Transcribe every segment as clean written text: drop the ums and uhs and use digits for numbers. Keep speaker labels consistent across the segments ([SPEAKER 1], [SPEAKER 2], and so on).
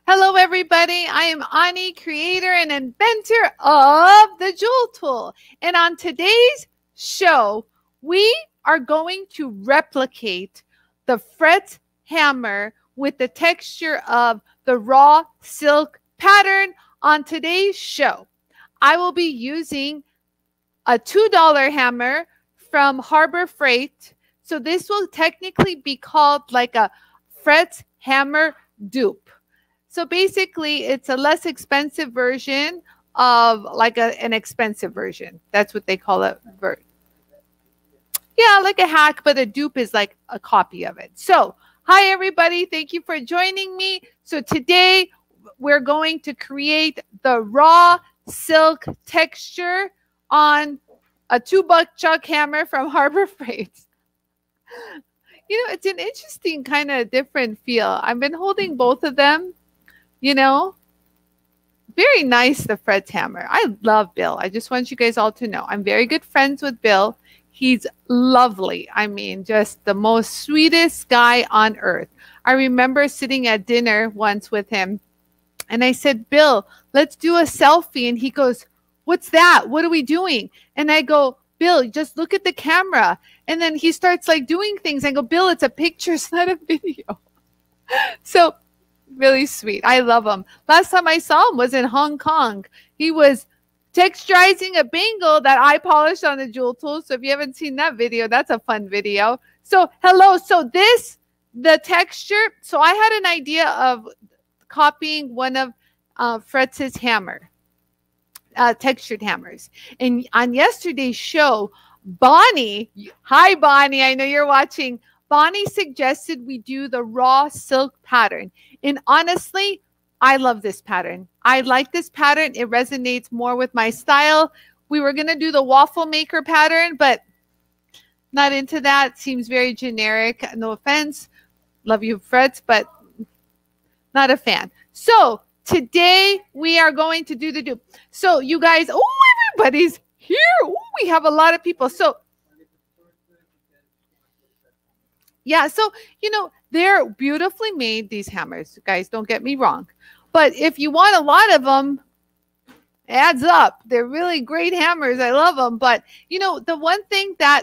[SPEAKER 1] Hello, everybody. I am Anie, creator and inventor of the Jool Tool. And on today's show, we are going to replicate the Fretz hammer with the texture of the raw silk pattern on today's show. I will be using a $2 hammer from Harbor Freight. So this will technically be called like a Fretz hammer dupe. So basically, it's a less expensive version of like an expensive version. That's what they call it. Yeah, like a hack, but a dupe is like a copy of it. So, hi, everybody. Thank you for joining me. So today, we're going to create the raw silk texture on a $2 chuck hammer from Harbor Freight. You know, it's an interesting kind of different feel. I've been holding both of them. You know, very nice, the Fretz hammer. I love Bill. I just want you guys all to know I'm very good friends with Bill. He's lovely. I mean, just the most sweetest guy on earth. I remember sitting at dinner once with him and I said, Bill, let's do a selfie. And he goes, what's that? What are we doing? And I go, Bill, just look at the camera. And then he starts like doing things. I go, Bill, it's a picture, it's not a video. So really sweet. I love him. Last time I saw him was in Hong Kong. He was texturizing a bangle that I polished on the Jool Tool. So if you haven't seen that video, that's a fun video. So hello. So the texture. So I had an idea of copying one of Fretz's hammer, textured hammers. And on yesterday's show, Bonnie, hi Bonnie, I know you're watching. Bonnie suggested we do the raw silk pattern. And honestly, I love this pattern. I like this pattern. It resonates more with my style. We were going to do the waffle maker pattern, but not into that. Seems very generic. No offense. Love you, Fretz, but not a fan. So today we are going to do the dupe. So you guys, oh, everybody's here. Ooh, we have a lot of people. So yeah, so, you know, they're beautifully made, these hammers, guys, don't get me wrong. But if you want a lot of them, it adds up. They're really great hammers. I love them. But, you know, the one thing that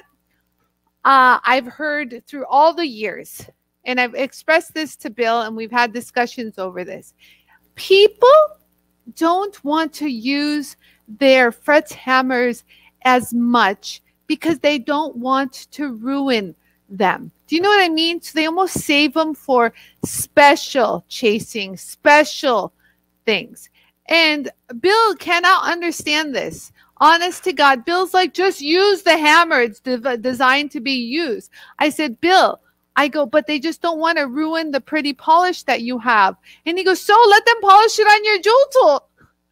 [SPEAKER 1] I've heard through all the years, and I've expressed this to Bill, and we've had discussions over this, people don't want to use their Fretz hammers as much because they don't want to ruin them. Do you know what I mean? So they almost save them for special chasing, special things. And Bill cannot understand this. Honest to God, Bill's like, just use the hammer. It's designed to be used. I said, Bill, I go, but they just don't want to ruin the pretty polish that you have. And he goes, so let them polish it on your Jool Tool.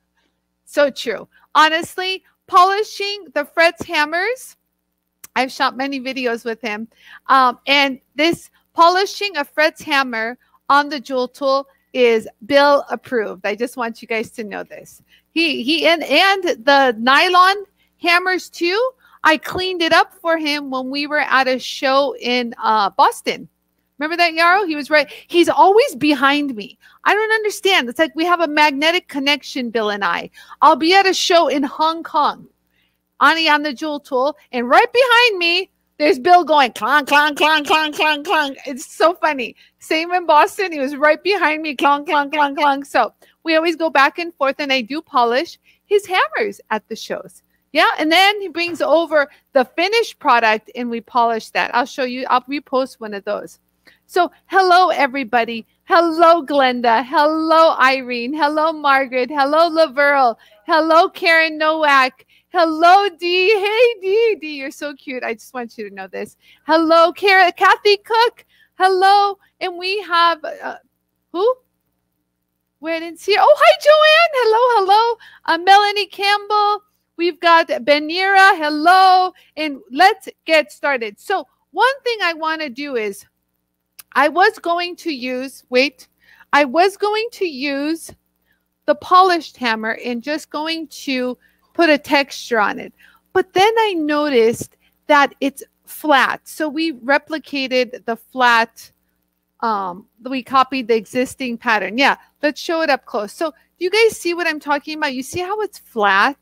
[SPEAKER 1] So true. Honestly, polishing the Fretz hammers, I've shot many videos with him. And this polishing a Fretz hammer on the Jool Tool is Bill approved. I just want you guys to know this. And the nylon hammers too, I cleaned it up for him when we were at a show in Boston. Remember that, Yarrow? He was right. He's always behind me. I don't understand. It's like we have a magnetic connection, Bill and I. I'll be at a show in Hong Kong. Anie on the Jool Tool, and right behind me, there's Bill going clong, clong, clong, clong, clong, clong. It's so funny. Same in Boston. He was right behind me, clong, clong, clong, clong. So we always go back and forth, and I do polish his hammers at the shows. Yeah, and then he brings over the finished product, and we polish that. I'll show you. I'll repost one of those. So hello, everybody. Hello, Glenda. Hello, Irene. Hello, Margaret. Hello, Laverle. Hello, Karen Nowak. Hello, Dee. Hey, Dee, you're so cute. I just want you to know this. Hello, Kathy Cook. Hello. And we have, who? Where I didn't see her. Oh, hi, Joanne. Hello. Melanie Campbell. We've got Benira. Hello. And let's get started. So one thing I want to do is I was going to use the polished hammer and just going to put a texture on it. But then I noticed that it's flat. So we replicated the flat we copied the existing pattern. Yeah, let's show it up close. So do you guys see what I'm talking about? You see how it's flat?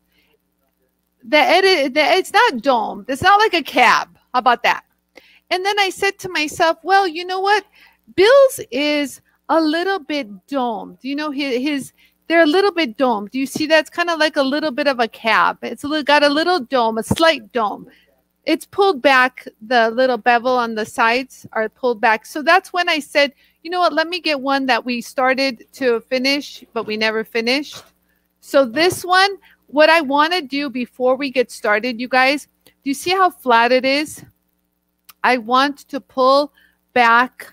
[SPEAKER 1] It's not domed. It's not like a cab. How about that? And then I said to myself, well, you know what? Bill's is a little bit domed. You know, they're a little bit domed. Do you see that's kind of like a little bit of a cab? It's got a little dome, a slight dome. It's pulled back. The little bevel on the sides are pulled back. So that's when I said, you know what? Let me get one that we started to finish, but we never finished. So this one, what I want to do before we get started, you guys, do you see how flat it is? I want to pull back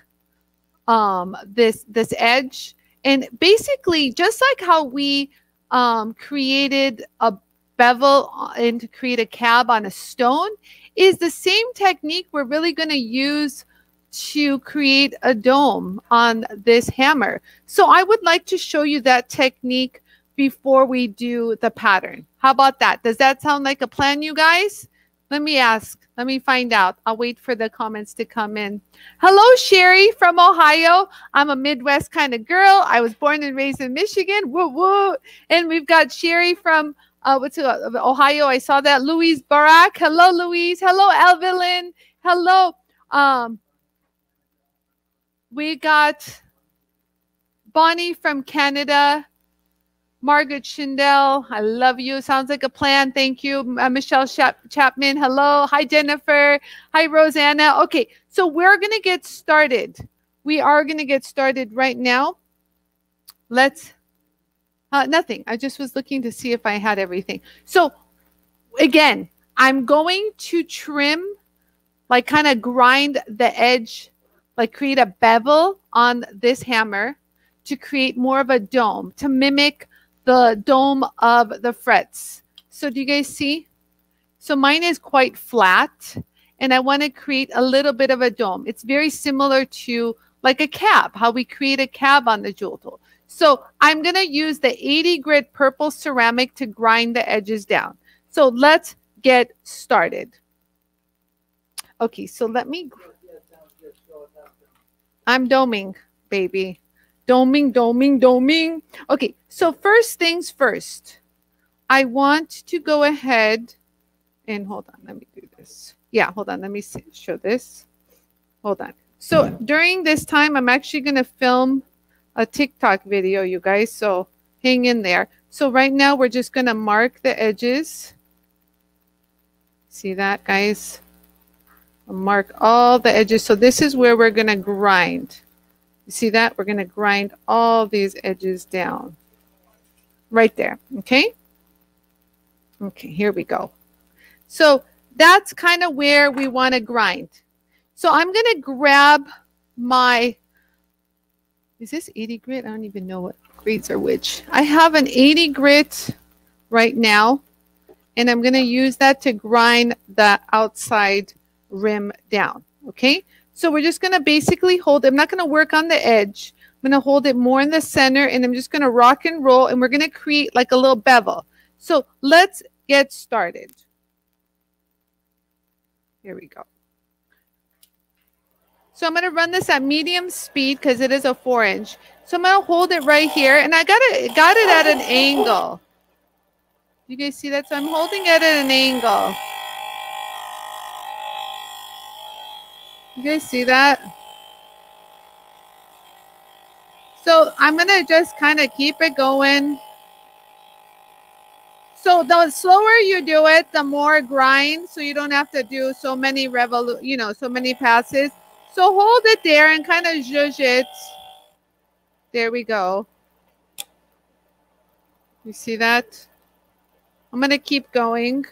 [SPEAKER 1] this edge, and basically just like how we created a bevel and to create a cab on a stone, is the same technique we're really going to use to create a dome on this hammer. So I would like to show you that technique before we do the pattern. How about that? Does that sound like a plan, you guys? Let me ask. Let me find out. I'll wait for the comments to come in. Hello, Sherry from Ohio. I'm a Midwest kind of girl. I was born and raised in Michigan. Woo woo. And we've got Sherry from Ohio. I saw that. Louise Barak. Hello, Louise. Hello, Evelyn. Hello. We got Bonnie from Canada. Margaret Schindel, I love you. Sounds like a plan. Thank you. Michelle Chapman, hello. Hi, Jennifer. Hi, Rosanna. Okay, so we're going to get started. We are going to get started right now. Let's, nothing. I just was looking to see if I had everything. So, again, I'm going to trim, like kind of grind the edge, like create a bevel on this hammer to create more of a dome, to mimic the dome of the frets. So do you guys see? So mine is quite flat, and I want to create a little bit of a dome. It's very similar to like a cab, how we create a cab on the jewel tool. So I'm going to use the 80 grit purple ceramic to grind the edges down. So let's get started. Okay, so let me, I'm doming, baby. Doming, doming, doming. Okay, so first things first. I want to go ahead and hold on. Let me do this. Yeah, hold on. Let me show this. Hold on. So during this time, I'm actually going to film a TikTok video, you guys. So hang in there. So right now, we're just going to mark the edges. See that, guys? I'll mark all the edges. So this is where we're going to grind. You see that? We're going to grind all these edges down. Right there. Okay? Okay, here we go. So that's kind of where we want to grind. So I'm going to grab my, is this 80 grit? I don't even know what grits are which. I have an 80 grit right now, and I'm going to use that to grind the outside rim down. Okay? So we're just going to basically hold it. I'm not going to work on the edge. I'm going to hold it more in the center, and I'm just going to rock and roll, and we're going to create like a little bevel. So let's get started. Here we go. So I'm going to run this at medium speed because it is a 4-inch. So I'm going to hold it right here, and I got it at an angle. You guys see that? So I'm holding it at an angle. You guys see that? So I'm going to just kind of keep it going. So the slower you do it, the more grind. So you don't have to do so many so many passes. So hold it there and kind of zhuzh it. There we go. You see that? I'm going to keep going.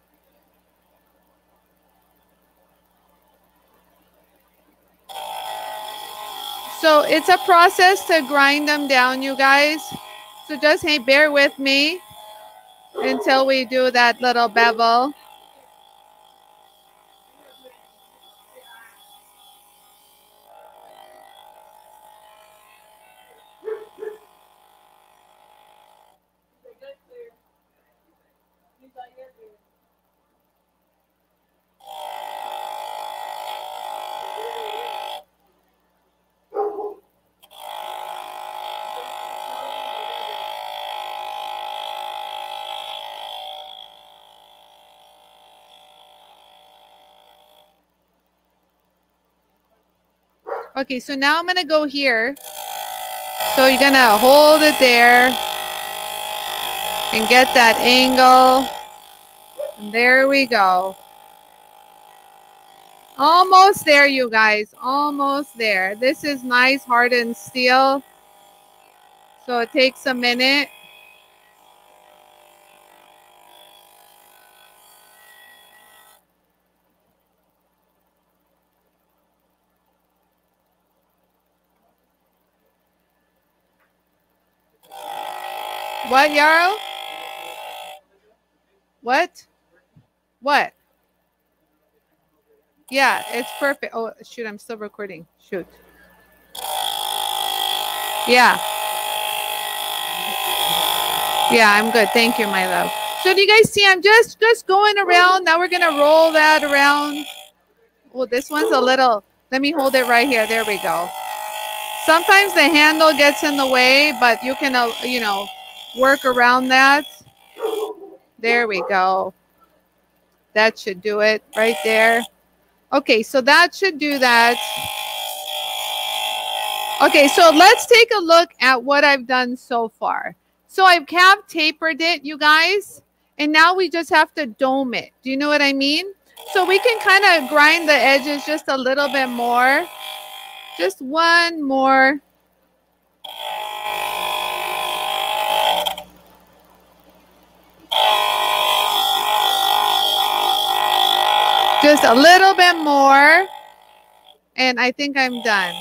[SPEAKER 1] So it's a process to grind them down, you guys. So just bear with me until we do that little bevel. Okay, so now I'm going to go here. So you're going to hold it there and get that angle. And there we go. Almost there, you guys. Almost there. This is nice hardened steel. So it takes a minute. What, Yarrow? What? What? Yeah, it's perfect. Oh, shoot, I'm still recording. Shoot. Yeah. Yeah, I'm good. Thank you, my love. So do you guys see I'm just going around. Now we're going to roll that around. Oh, this one's a little, let me hold it right here. There we go. Sometimes the handle gets in the way, but you can, you know, work around that. There we go. That should do it right there. Okay, so that should do that. Okay, so let's take a look at what I've done so far. So I've calf tapered it, you guys, and now we just have to dome it. Do you know what I mean? So we can kind of grind the edges just a little bit more. Just one more. Just a little bit more. And I think I'm done.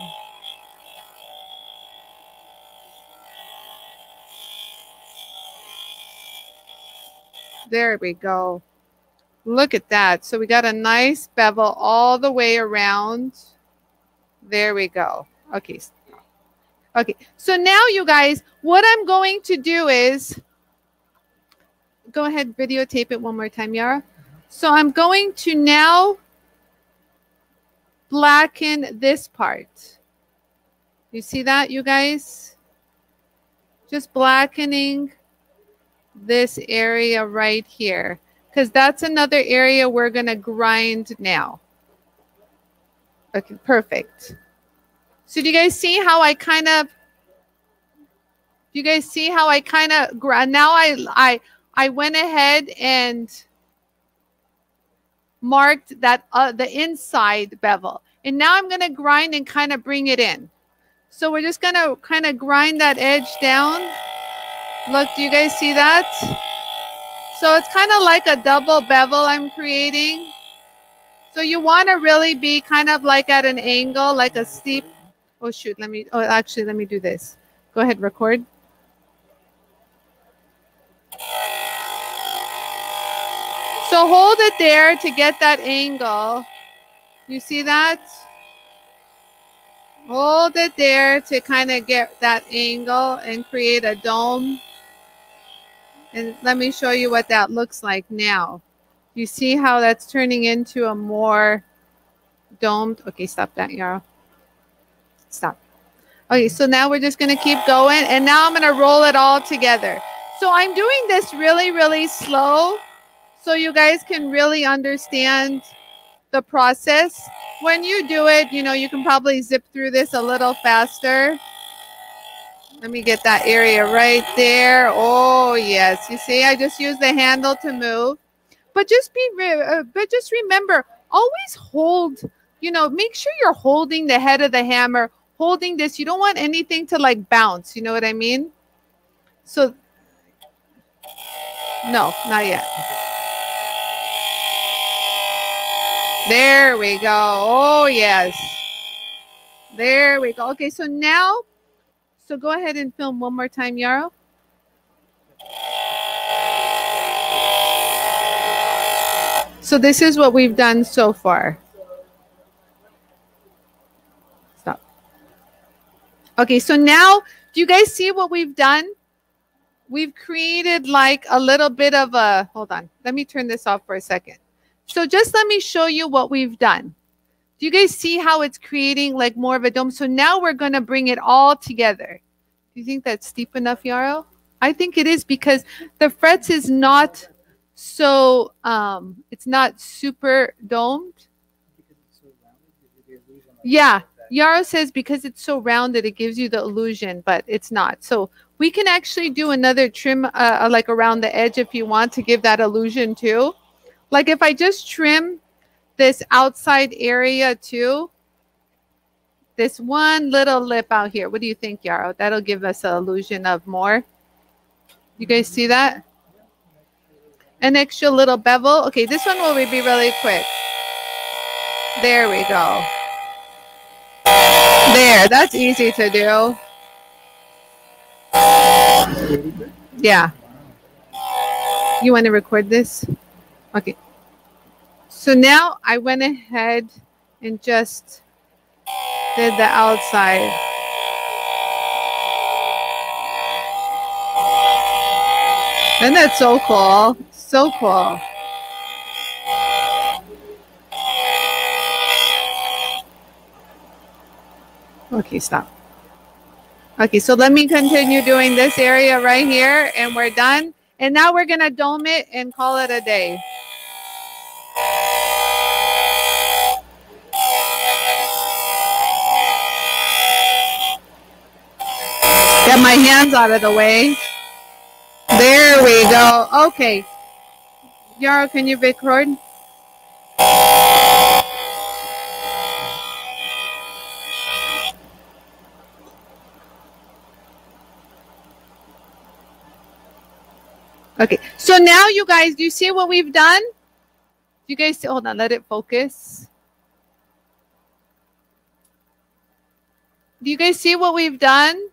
[SPEAKER 1] There we go. Look at that. So we got a nice bevel all the way around. There we go. Okay. Okay. So now, you guys, what I'm going to do is, go ahead, videotape it one more time, Yara. So I'm going to now blacken this part. You see that, you guys? Just blackening this area right here, because that's another area we're going to grind now. Okay, perfect. So do you guys see how I kind of, now I went ahead and marked that the inside bevel. And now I'm going to grind and kind of bring it in. So we're just going to kind of grind that edge down. Look, do you guys see that? So it's kind of like a double bevel I'm creating. So you want to really be kind of like at an angle, like a steep. Oh, shoot. Let me do this. Go ahead, record. So hold it there to get that angle. You see that? Hold it there to kind of get that angle and create a dome. And let me show you what that looks like now. You see how that's turning into a more domed. Okay, stop that, Yarrow. Stop. Okay, so now we're just going to keep going. And now I'm going to roll it all together. So I'm doing this really, really slow so you guys can really understand the process. When you do it, you know, you can probably zip through this a little faster. Let me get that area right there. Oh, yes. You see, I just use the handle to move. But just remember, always hold, you know, make sure you're holding the head of the hammer, holding this. You don't want anything to like bounce. You know what I mean? So, no, not yet. There we go. Oh, yes. There we go. Okay, so now, so go ahead and film one more time, Yarrow. So this is what we've done so far. Stop. Okay, so now, do you guys see what we've done? We've created like a little bit of a, hold on. Let me turn this off for a second. So just let me show you what we've done. Do you guys see how it's creating like more of a dome? So now we're going to bring it all together. Do you think that's steep enough, Yarrow? I think it is, because the Fretz is not so, it's not super domed. Yeah, Yarrow says because it's so rounded, it gives you the illusion, but it's not. So we can actually do another trim like around the edge if you want to give that illusion too. Like if I just trim this outside area too, this one little lip out here. What do you think, Yarrow? That'll give us an illusion of more. You guys see that? An extra little bevel. Okay, this one will be really quick. There we go. There, that's easy to do. Yeah. You want to record this? Okay. So now I went ahead and just did the outside. Isn't that so cool? So cool. Okay, stop. Okay, so let me continue doing this area right here, and we're done. And now we're going to dome it and call it a day. Get my hands out of the way. There we go. Okay. Yarrow, can you record? Okay, so now you guys, do you see what we've done? You guys see, hold on, let it focus. Do you guys see what we've done?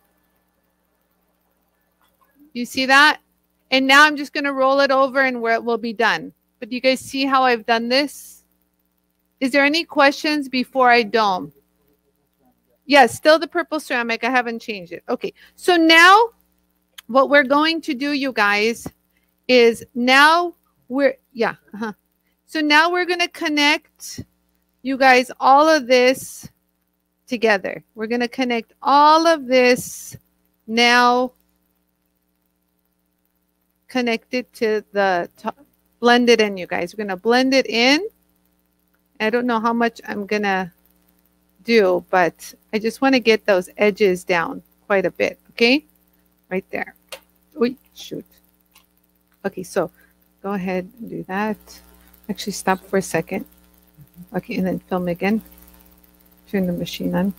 [SPEAKER 1] You see that? And now I'm just going to roll it over and where it will be done. But do you guys see how I've done this? Is there any questions before I dome? Yes, still the purple ceramic. I haven't changed it. Okay, so now what we're going to do, you guys, is now we're, So now we're going to connect, you guys, all of this together. We're going to connect all of this now, connect it to the top, blend it in, you guys. We're going to blend it in. I don't know how much I'm going to do, but I just want to get those edges down quite a bit, okay? Right there. Oy, shoot. Okay, so go ahead and do that. Actually, stop for a second. Okay, and then film again. Turn the machine on.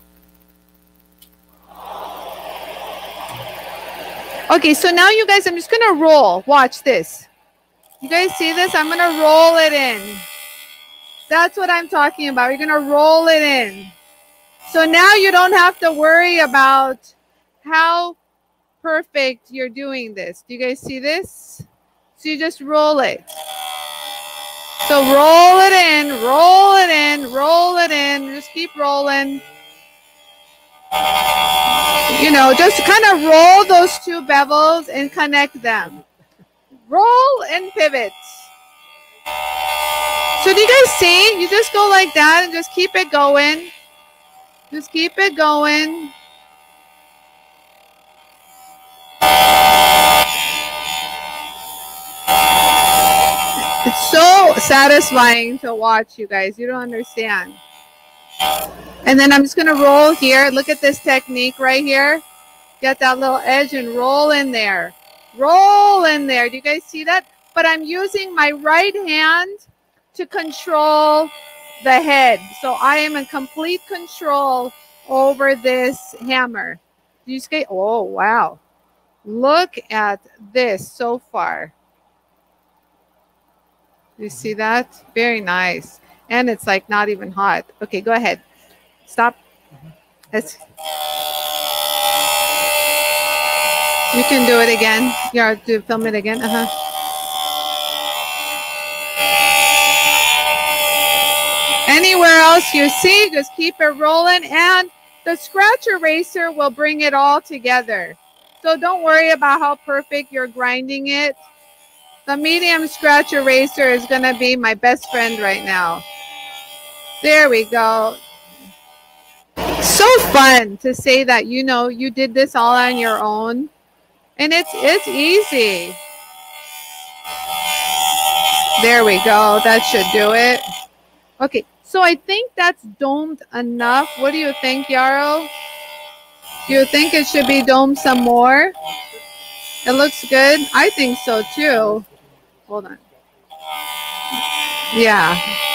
[SPEAKER 1] Okay, so now you guys, I'm just going to roll. Watch this. You guys see this? I'm going to roll it in. That's what I'm talking about. You're going to roll it in. So now you don't have to worry about how perfect you're doing this. Do you guys see this? So you just roll it. So roll it in, roll it in, roll it in. Just keep rolling. You know, just kind of roll those two bevels and connect them. Roll and pivot. So do you guys see? You just go like that and just keep it going. Just keep it going. It's so satisfying to watch, you guys. You don't understand. And then I'm just going to roll here. Look at this technique right here. Get that little edge and roll in there. Roll in there. Do you guys see that? But I'm using my right hand to control the head. So I am in complete control over this hammer. Do you see? Oh, wow. Look at this so far. You see that? Very nice. And it's like not even hot. Okay, go ahead. Stop. Let's. You can do it again. You have to film it again. Anywhere else you see, just keep it rolling. And the scratch eraser will bring it all together. So don't worry about how perfect you're grinding it. The medium scratch eraser is going to be my best friend right now. There we go. So fun to say that, you know, you did this all on your own. And it's easy. There we go. That should do it. Okay. So I think that's domed enough. What do you think, Yarrow? Do you think it should be domed some more? It looks good. I think so too. Hold on. Yeah.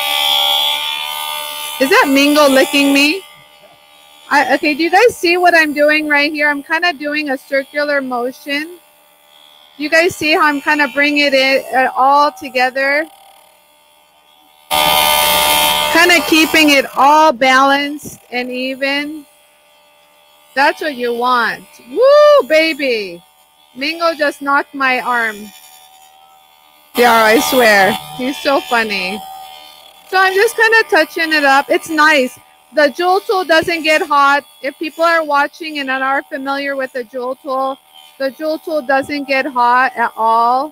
[SPEAKER 1] Is that Mingo licking me? Okay, do you guys see what I'm doing right here? I'm kind of doing a circular motion. You guys see how I'm kind of bringing it all together? Kind of keeping it all balanced and even. That's what you want. Woo, baby. Mingo just knocked my arm. Yeah, I swear. He's so funny. So I'm just kind of touching it up. It's nice. The Jool Tool doesn't get hot. If people are watching and are familiar with the Jool Tool doesn't get hot at all.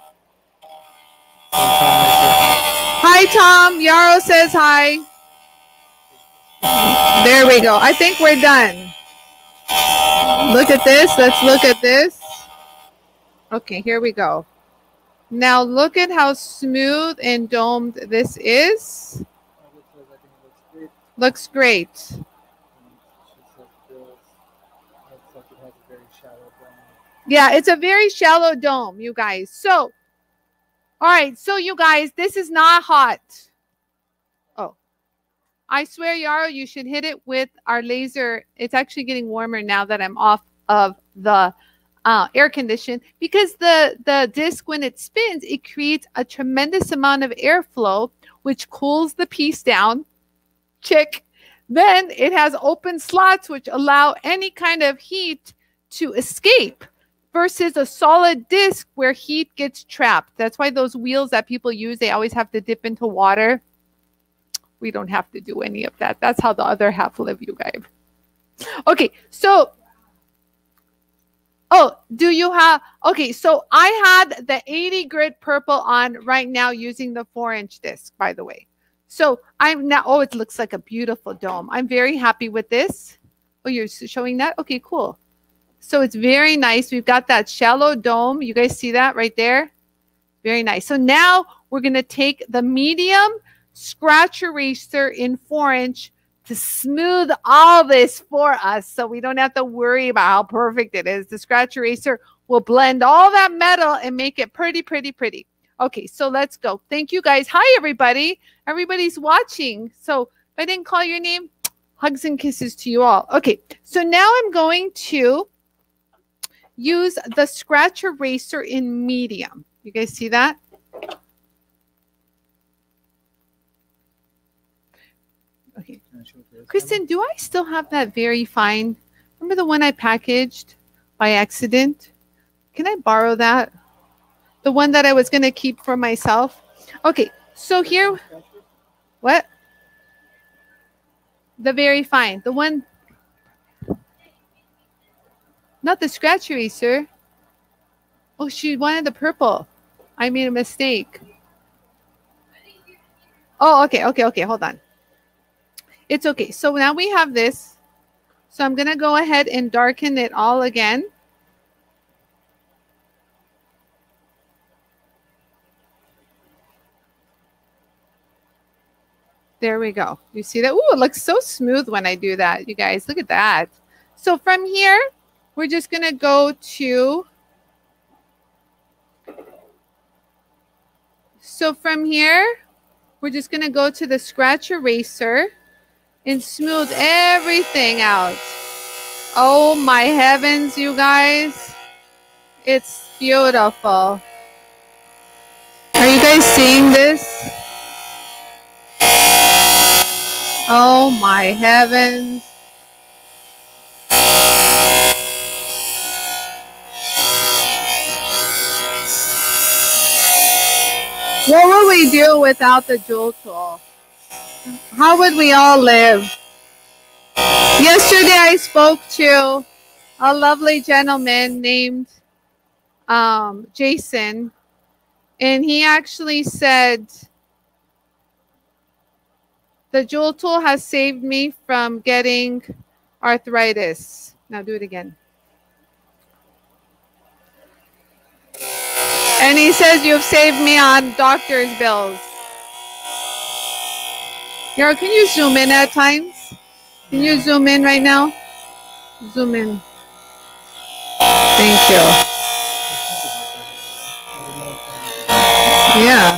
[SPEAKER 1] Hi, Tom. Yarrow says hi. There we go. I think we're done. Look at this. Let's look at this. Okay, here we go. Now look at how smooth and domed this is. Looks great. Yeah, it's a very shallow dome, you guys. So, all right. So, you guys, this is not hot. Oh, I swear, Yarrow, you should hit it with our laser. It's actually getting warmer now that I'm off of the air condition, because the disc, when it spins, it creates a tremendous amount of airflow, which cools the piece down. Check. Then it has open slots which allow any kind of heat to escape, versus a solid disc where heat gets trapped. That's why those wheels that people use, they always have to dip into water. We don't have to do any of that. That's how the other half live, you guys. Okay, so oh, do you have, okay, so I had the 80 grit purple on right now using the 4-inch disc, by the way. So I'm now, oh, it looks like a beautiful dome. I'm very happy with this. Oh, you're showing that? Okay, cool. So it's very nice. We've got that shallow dome. You guys see that right there? Very nice. So now we're going to take the medium scratch eraser in 4-inch to smooth all this for us, so we don't have to worry about how perfect it is. The scratch eraser will blend all that metal and make it pretty, pretty, pretty. Okay, so let's go. Thank you, guys. Hi, everybody. Everybody's watching. So if I didn't call your name, hugs and kisses to you all. Okay, so now I'm going to use the scratch eraser in medium. You guys see that? Okay. Kristen, do I still have that very fine? Remember the one I packaged by accident? Can I borrow that? The one that I was going to keep for myself? Okay, so here, what? The very fine. The one, not the scratch eraser. Oh, she wanted the purple. I made a mistake. Oh, okay, okay, okay. Hold on. It's okay. So now we have this. So I'm going to go ahead and darken it all again. There we go. You see that? Ooh, it looks so smooth when I do that, you guys. Look at that. So from here, we're just going to go to... So from here, we're just going to go to the scratch eraser and smooth everything out. Oh my heavens, you guys. It's beautiful. Are you guys seeing this? Oh my heavens. What would we do without the Jool Tool? How would we all live? Yesterday I spoke to a lovely gentleman named Jason, and he actually said, the Jool Tool has saved me from getting arthritis. Now do it again. And he says, you've saved me on doctor's bills. Yara, can you zoom in at times? Can you zoom in right now? Zoom in. Thank you. Yeah.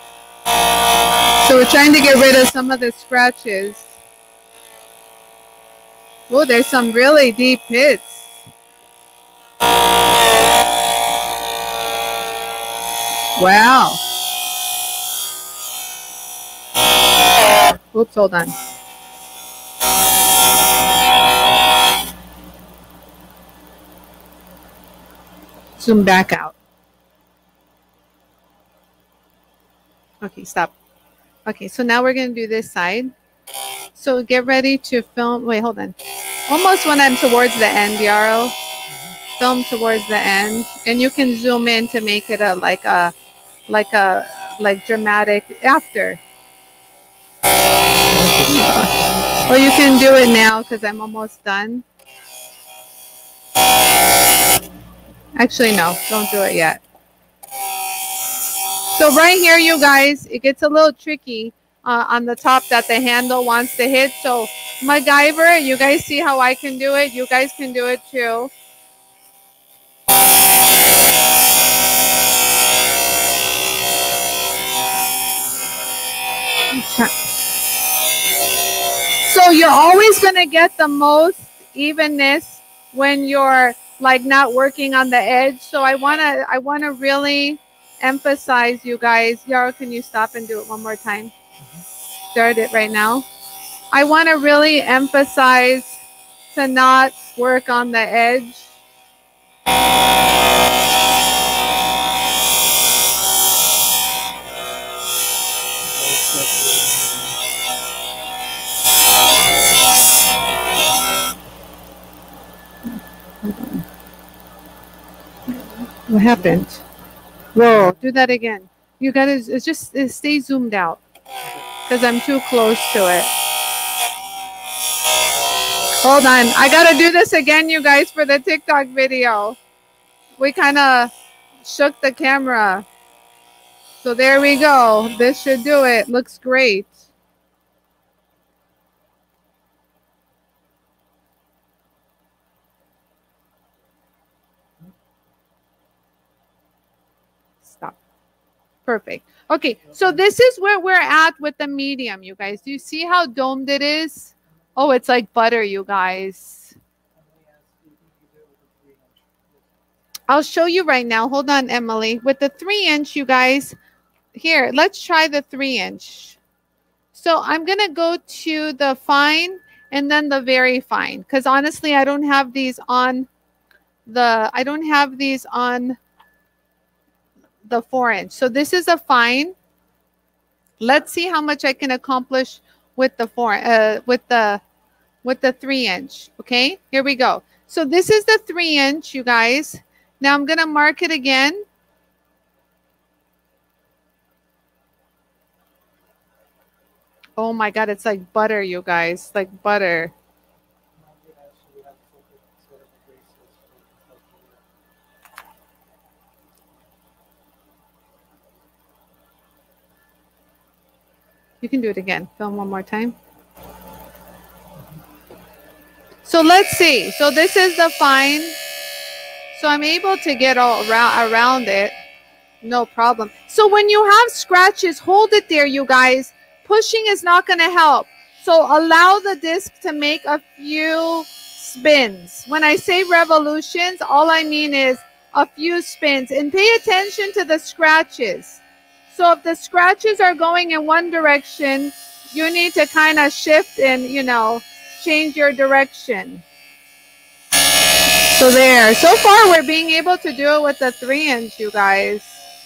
[SPEAKER 1] So we're trying to get rid of some of the scratches. Oh, there's some really deep hits. Wow. Oops, hold on. Zoom back out. Okay, stop. Okay, so now we're going to do this side. So get ready to film. Wait, hold on. Almost when I'm towards the end, Yarrow. Film towards the end. And you can zoom in to make it like dramatic after. Or you can do it now because I'm almost done. Actually, no, don't do it yet. So right here, you guys, it gets a little tricky on the top that the handle wants to hit. So MacGyver, you guys see how I can do it? You guys can do it too. So you're always going to get the most evenness when you're like not working on the edge. So I want to really emphasize, you guys. Yara, can you stop and do it one more time? Start it right now. I want to really emphasize to not work on the edge. What happened? Whoa, do that again. You gotta, it's just stay zoomed out because I'm too close to it. Hold on, I gotta do this again, you guys, for the TikTok video. We kind of shook the camera. So there we go. This should do it. Looks great. Stop. Perfect. Okay, so this is where we're at with the medium, you guys. Do you see how domed it is? Oh, it's like butter, you guys. I'll show you right now. Hold on, Emily. With the 3-inch, you guys, here, let's try the 3-inch. So I'm going to go to the fine and then the very fine. Because honestly, I don't have these on the 4-inch. So this is a fine. Let's see how much I can accomplish with the 3-inch. Okay, here we go. So this is the 3-inch, you guys. Now I'm going to mark it again. Oh my God, it's like butter, you guys, like butter. You can do it again. Film one more time. So let's see. So this is the fine. So I'm able to get all around it. No problem. So when you have scratches, hold it there, you guys. Pushing is not going to help. So allow the disc to make a few spins. When I say revolutions, all I mean is a few spins. And pay attention to the scratches. So if the scratches are going in one direction, you need to kind of shift and, you know, change your direction. So there. So far, we're being able to do it with the 3-inch, you guys.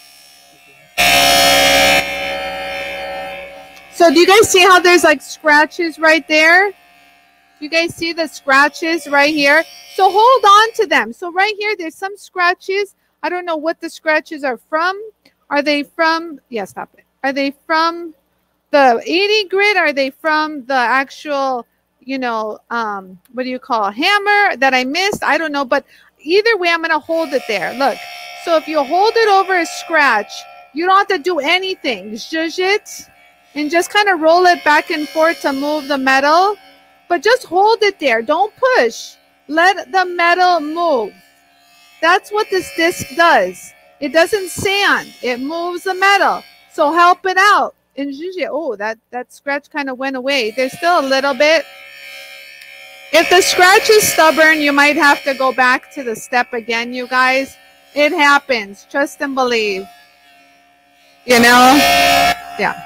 [SPEAKER 1] So do you guys see how there's like scratches right there? You guys see the scratches right here? So hold on to them. So right here, there's some scratches. I don't know what the scratches are from. Are they from, yeah, stop it. Are they from the 80 grit? Are they from the actual, you know, what do you call, hammer that I missed? I don't know. But either way, I'm going to hold it there. Look. So if you hold it over a scratch, you don't have to do anything. Zhuzh it. and just kind of roll it back and forth to move the metal. But just hold it there. Don't push. Let the metal move. That's what this disc does. It doesn't sand. It moves the metal. So help it out. And oh, that scratch kind of went away. There's still a little bit. If the scratch is stubborn, you might have to go back to the step again, you guys. It happens. Trust and believe. You know? Yeah.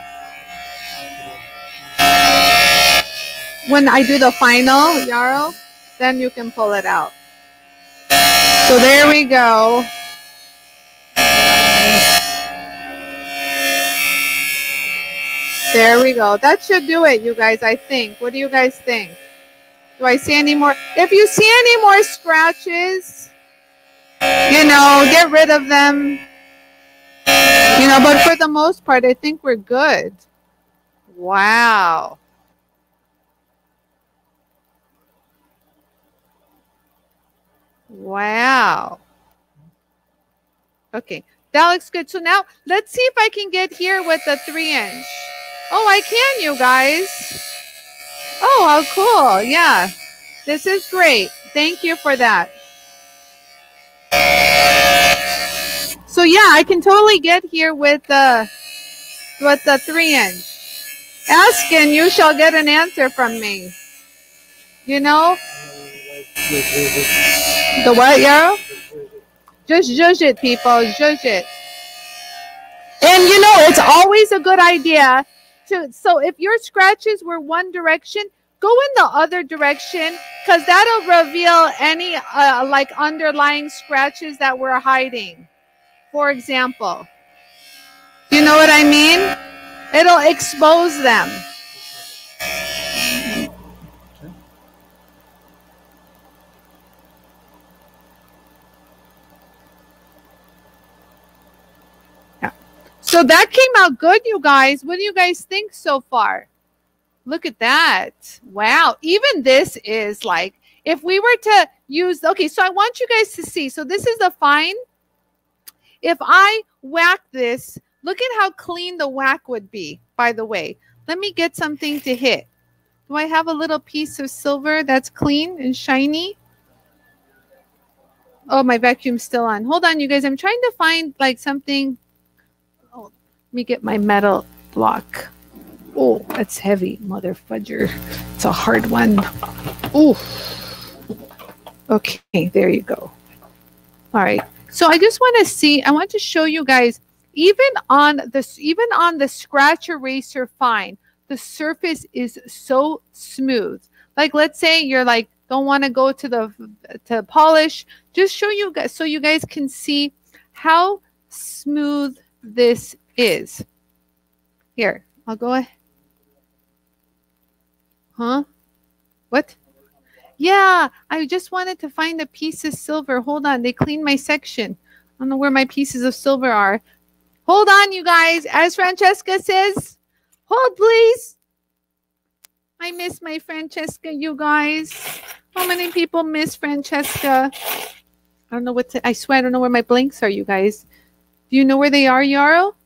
[SPEAKER 1] When I do the final, Yarrow, then you can pull it out. So there we go. There we go. That should do it, you guys, I think. What do you guys think? Do I see any more? If you see any more scratches, you know, get rid of them. You know, but for the most part, I think we're good. Wow. Wow. Okay, that looks good. So now let's see if I can get here with the 3-inch. Oh, I can, you guys. Oh, how cool. Yeah, this is great. Thank you for that. So yeah, I can totally get here with the 3-inch. Ask and you shall get an answer from me. You know? The what, Yarrow? Just zhuzh it, people. Zhuzh it. And you know, it's always a good idea to, so if your scratches were one direction, go in the other direction, because that'll reveal any like underlying scratches that we're hiding. For example, you know what I mean? It'll expose them. So that came out good, you guys. What do you guys think so far? Look at that. Wow. Even this is like, if we were to use, okay, so I want you guys to see. So this is the fine. If I whack this, look at how clean the whack would be, by the way. Let me get something to hit. Do I have a little piece of silver that's clean and shiny? Oh, my vacuum's still on. Hold on, you guys. I'm trying to find like something. Oh, let me get my metal block. Oh, that's heavy, mother fudger. It's a hard one. Oh. Okay, there you go. All right. So I just want to see, I want to show you guys, even on the scratch eraser fine, the surface is so smooth. Like, let's say you're like, don't want to go to polish. Just show you guys so you guys can see how smooth this is. Here, I'll go ahead. Huh? What? Yeah, I just wanted to find a piece of silver. Hold on, they cleaned my section. I don't know where my pieces of silver are. Hold on, you guys. As Francesca says, hold, please. I miss my Francesca, you guys. How many people miss Francesca? I don't know what to, I swear I don't know where my blanks are, you guys. Do you know where they are, Yarrow?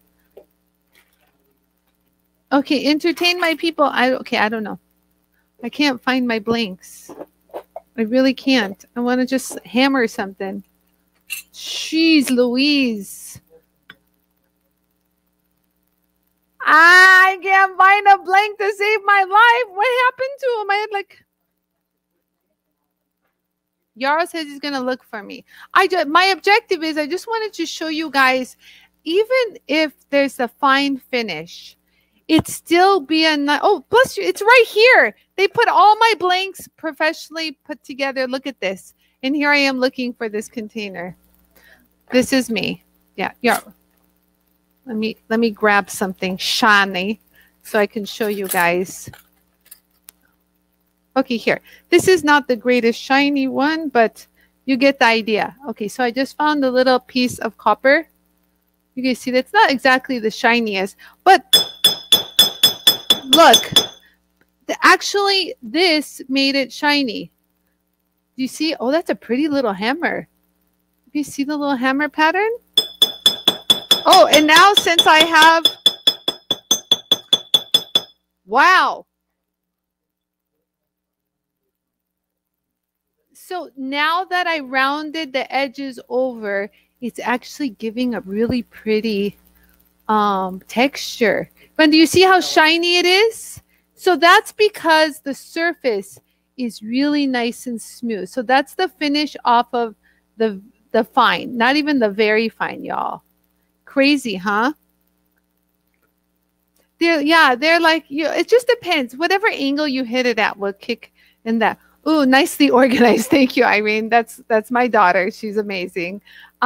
[SPEAKER 1] Okay, entertain my people. Okay, I don't know. I can't find my blanks. I really can't. I want to just hammer something. Jeez Louise. I can't find a blank to save my life. What happened to him? I had like... Yarrow says he's going to look for me. My objective is I just wanted to show you guys, even if there's a fine finish, it still be a nice... Oh, plus it's right here. They put all my blanks professionally put together. Look at this. And here I am looking for this container. This is me. Yeah, Yarrow. Let me grab something shiny so I can show you guys. Okay, here. This is not the greatest shiny one, but you get the idea. Okay, so I just found a little piece of copper. You guys see that's not exactly the shiniest, but look, actually this made it shiny. Do you see? Oh, that's a pretty little hammer. Do you see the little hammer pattern? Oh, and now since I have Wow. So now that I rounded the edges over, it's actually giving a really pretty texture. But do you see how shiny it is? So that's because the surface is really nice and smooth. So that's the finish off of the fine, not even the very fine, y'all. Crazy, huh? They're like, it just depends. Whatever angle you hit it at will kick in that. Ooh, nicely organized. Thank you, Irene. That's my daughter. She's amazing.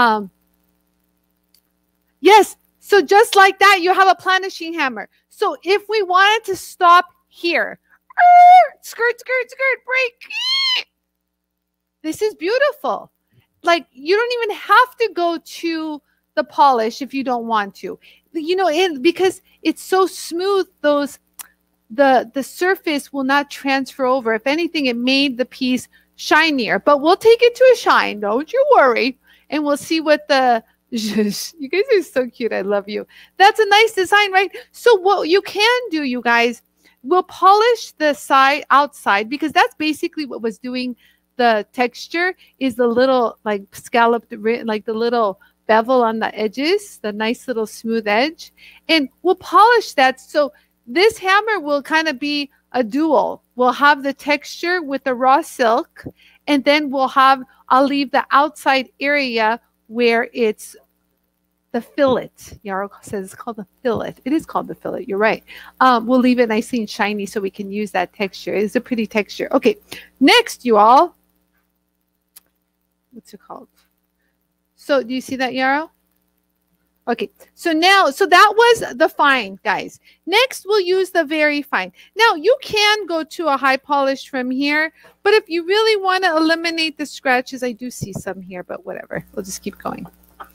[SPEAKER 1] Yes. So just like that, you have a planishing hammer. So if we wanted to stop here, skirt, skirt, skirt, break. This is beautiful. Like, you don't even have to go to the polish if you don't want to. You know, because it's so smooth, the surface will not transfer over. If anything, it made the piece shinier. But we'll take it to a shine. Don't you worry. And we'll see what you guys are so cute. I love you. That's a nice design, right? So what you can do, you guys, we'll polish the side outside, because that's basically what was doing the texture, is the little like scalloped, like the little bevel on the edges, the nice little smooth edge. And we'll polish that. So this hammer will kind of be a dual. We'll have the texture with the raw silk, and then I'll leave the outside area where it's the fillet. Yarrow says it's called the fillet. It is called the fillet. You're right. We'll leave it nice and shiny so we can use that texture. It's a pretty texture. Okay. Next, you all. What's it called? So do you see that, Yarrow? Okay. So that was the fine, guys. Next, we'll use the very fine. Now, you can go to a high polish from here, but if you really want to eliminate the scratches, I do see some here, but whatever. We'll just keep going.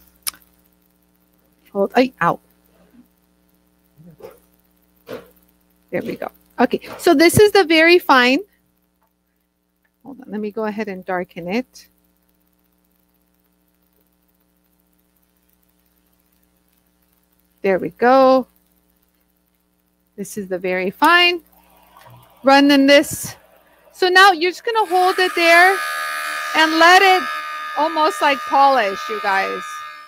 [SPEAKER 1] Hold, out. There we go. Okay, so this is the very fine. Hold on, let me go ahead and darken it. There we go. This is the very fine. Running this. So now you're just going to hold it there and let it almost like polish, you guys.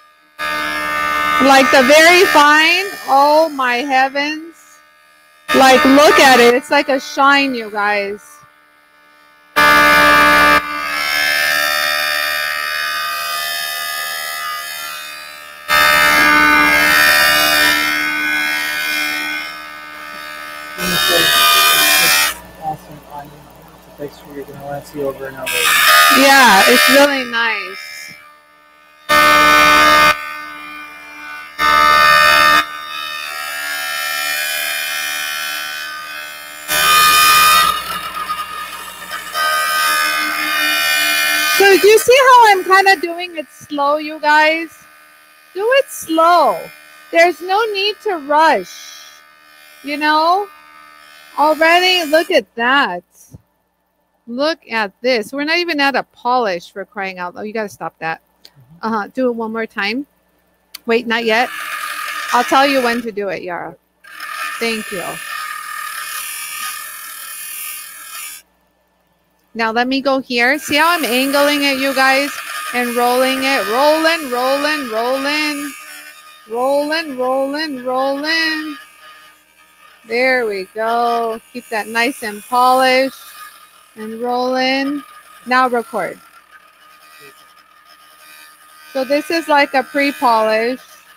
[SPEAKER 1] Like the very fine. Oh my heavens. Like, look at it. It's like a shine, you guys.
[SPEAKER 2] Awesome, Anie. It's a texture you're going to want to see over and over.
[SPEAKER 1] Yeah, it's really nice. So do you see how I'm kind of doing it slow, you guys? Do it slow. There's no need to rush. You know? Already, look at that. Look at this. We're not even at a polish, for crying out loud. You got to stop that. Do it one more time. Wait, not yet. I'll tell you when to do it, Yara. Thank you. Now let me go here. See how I'm angling it, you guys? And rolling it. Rolling, rolling, rolling. Rolling, rolling, rolling. There we go. Keep that nice and polished. And rolling. Now record. So this is like a pre-polish.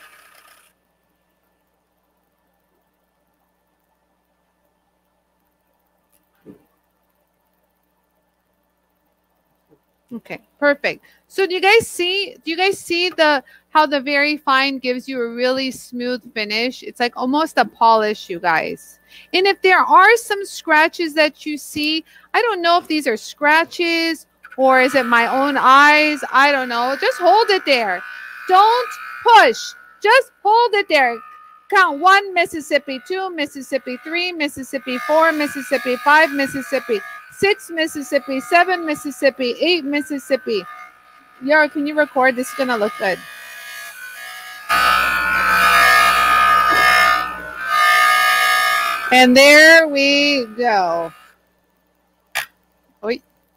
[SPEAKER 1] Okay, perfect. So do you guys see how the very fine gives you a really smooth finish? It's like almost a polish, you guys. And if there are some scratches that you see, I don't know if these are scratches or is it my own eyes? I don't know. Just hold it there. Don't push. Just hold it there. Count 1 Mississippi, 2 Mississippi, 3 Mississippi, 4 Mississippi, 5 Mississippi, 6 Mississippi, 7 Mississippi, 8 Mississippi. Yara, can you record? This is going to look good. And there we go. Oi.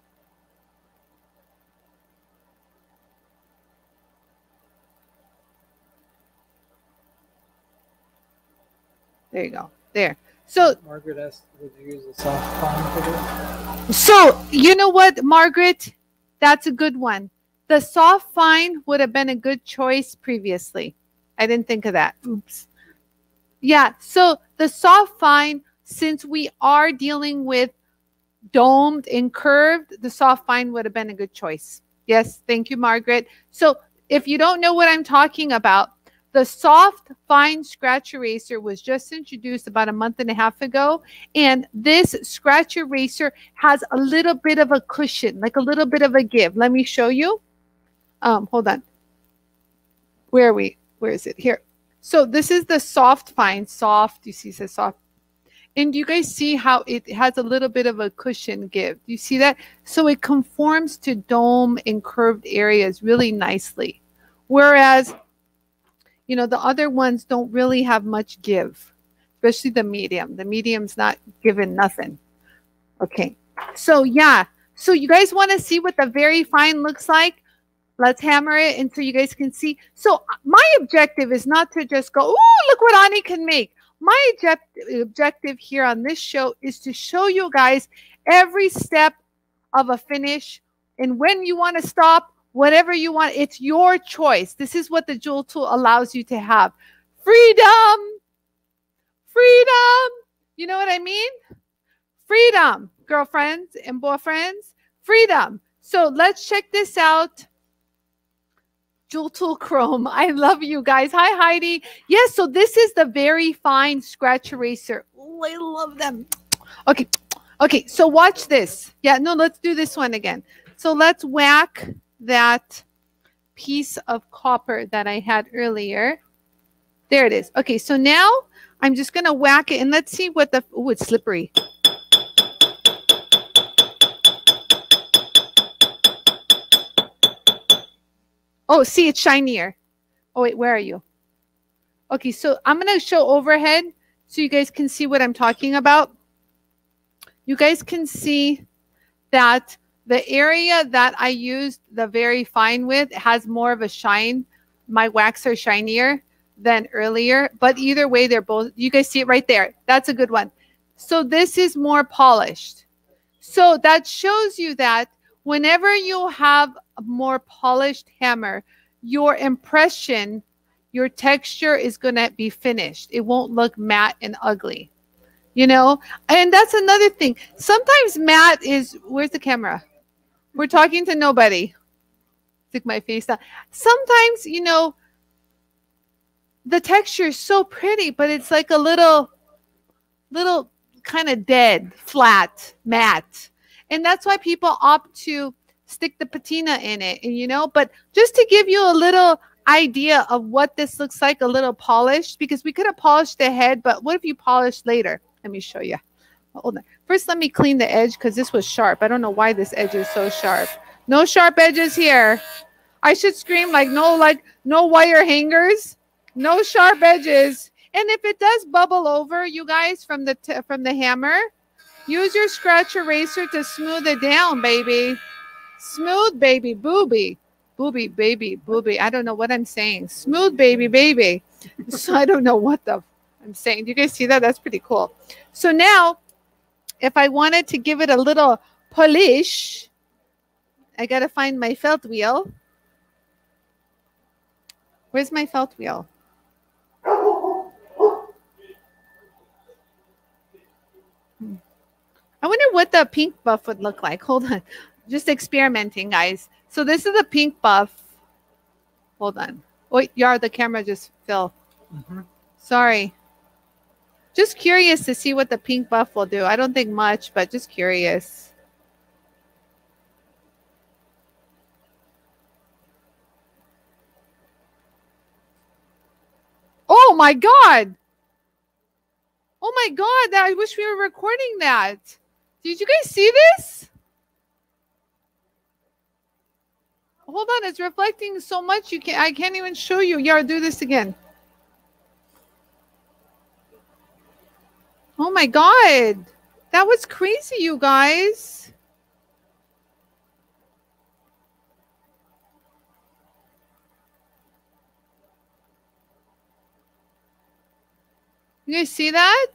[SPEAKER 1] There you go. There. So
[SPEAKER 2] Margaret asked, would you use a soft fine for this?
[SPEAKER 1] So you know what, Margaret? That's a good one. The soft fine would have been a good choice previously. I didn't think of that. Oops. Yeah, so the soft fine, since we are dealing with domed and curved, the soft fine would have been a good choice. Yes, thank you, Margaret. So if you don't know what I'm talking about, the soft fine scratch eraser was just introduced about a month and a half ago. And this scratch eraser has a little bit of a cushion, like a little bit of a give. Let me show you. Hold on. Where are we? Where is it? Here. So this is the soft fine. Soft. You see, it says soft. And do you guys see how it has a little bit of a cushion give? Do you see that? So it conforms to dome and curved areas really nicely. Whereas, you know, the other ones don't really have much give, especially the medium. The medium's not giving nothing. Okay. So yeah. So you guys want to see what the very fine looks like? Let's hammer it until you guys can see. So my objective is not to just go, oh, look what Anie can make. My objective here on this show is to show you guys every step of a finish. And when you want to stop, whatever you want, it's your choice. This is what the Jool tool allows you to have. Freedom. Freedom. You know what I mean? Freedom, girlfriends and boyfriends. Freedom. So let's check this out. Jool Tool Chrome. I love you guys. Hi, Heidi. Yes, so this is the very fine scratch eraser. Oh, I love them. Okay. Okay, so watch this. Yeah, no, let's do this one again. So let's whack that piece of copper that I had earlier. There it is. Okay, so now I'm just going to whack it and let's see what the, oh, it's slippery. Oh, see, it's shinier. Oh, wait, where are you? Okay, so I'm going to show overhead so you guys can see what I'm talking about. You guys can see that the area that I used the very fine with has more of a shine. My wax are shinier than earlier, but either way, they're both, you guys see it right there. That's a good one. So this is more polished. So that shows you that whenever you have a more polished hammer, your impression, your texture is going to be finished. It won't look matte and ugly, you know? And that's another thing. Sometimes matte is, where's the camera? We're talking to nobody. Stick my face down. Sometimes, you know, the texture is so pretty, but it's like a little kind of dead, flat, matte. And that's why people opt to stick the patina in it, and you know, but just to give you a little idea of what this looks like, a little polished, because we could have polished the head, but what if you polish later? Let me show you. Hold on. First, let me clean the edge because this was sharp. I don't know why this edge is so sharp. No sharp edges here. I should scream like no wire hangers, no sharp edges. And if it does bubble over, you guys, from the hammer, use your scratch eraser to smooth it down, baby. Smooth, baby, booby. Booby, baby, booby. I don't know what I'm saying. Smooth, baby, baby. So I don't know what I'm saying. Do you guys see that? That's pretty cool. So now, if I wanted to give it a little polish, I got to find my felt wheel. Where's my felt wheel? I wonder what the pink buff would look like. Hold on. Just experimenting, guys. So this is the pink buff. Hold on. Oh, yeah, the camera just fell. Sorry. Just curious to see what the pink buff will do. I don't think much, but just curious. Oh, my God. Oh, my God. I wish we were recording that. Did you guys see this? Hold on, it's reflecting so much I can't even show you. Yeah, I'll do this again. Oh my God. That was crazy, you guys. You guys see that?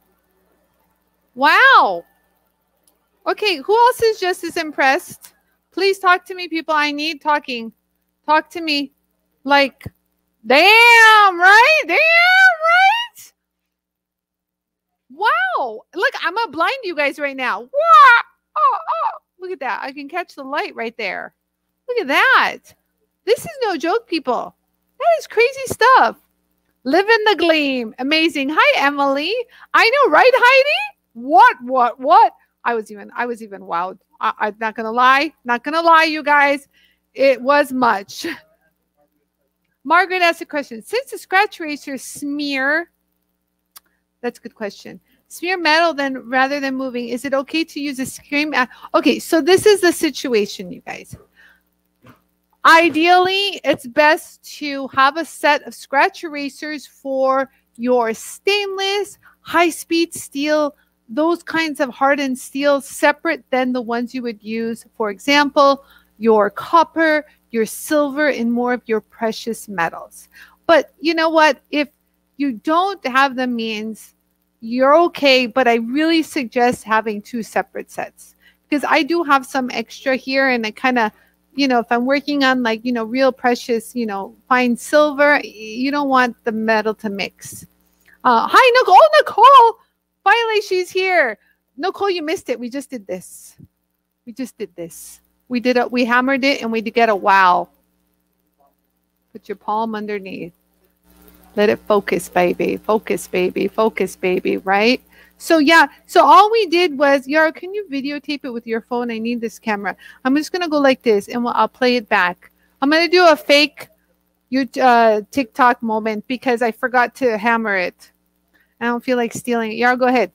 [SPEAKER 1] Wow. Okay, who else is just as impressed? Please talk to me, people. I need talking. Talk to me. Like, damn, right? Damn, right? Wow. Look, I'm going to blind you guys right now. Wow. Oh, oh. Look at that. I can catch the light right there. Look at that. This is no joke, people. That is crazy stuff. Live in the gleam. Amazing. Hi, Emily. I know, right, Heidi? What? I was even wowed. I'm not going to lie. Not going to lie, you guys. It was much. Margaret asked a question. Since the scratch erasers smear, that's a good question. Smear metal then rather than moving, is it okay to use a screen? Okay, so this is the situation, you guys. Ideally, it's best to have a set of scratch erasers for your stainless, high-speed steel, those kinds of hardened steel, separate than the ones you would use, for example, your copper, your silver, and more of your precious metals. But you know what? If you don't have the means, you're okay, but I really suggest having two separate sets because I do have some extra here, and I kind of, you know, if I'm working on like, you know, real precious, you know, fine silver, you don't want the metal to mix. Hi, Nicole. Oh, Nicole. Finally, she's here. Nicole, you missed it. We just did this. We just did this. We did it. We hammered it, and we did get a wow. Put your palm underneath. Let it focus, baby. Focus, baby. Focus, baby. Right? So, yeah. So, all we did was, Yara, can you videotape it with your phone? I need this camera. I'm just going to go like this, and I'll play it back. I'm going to do a fake TikTok moment because I forgot to hammer it. I don't feel like stealing it. Yara, go ahead.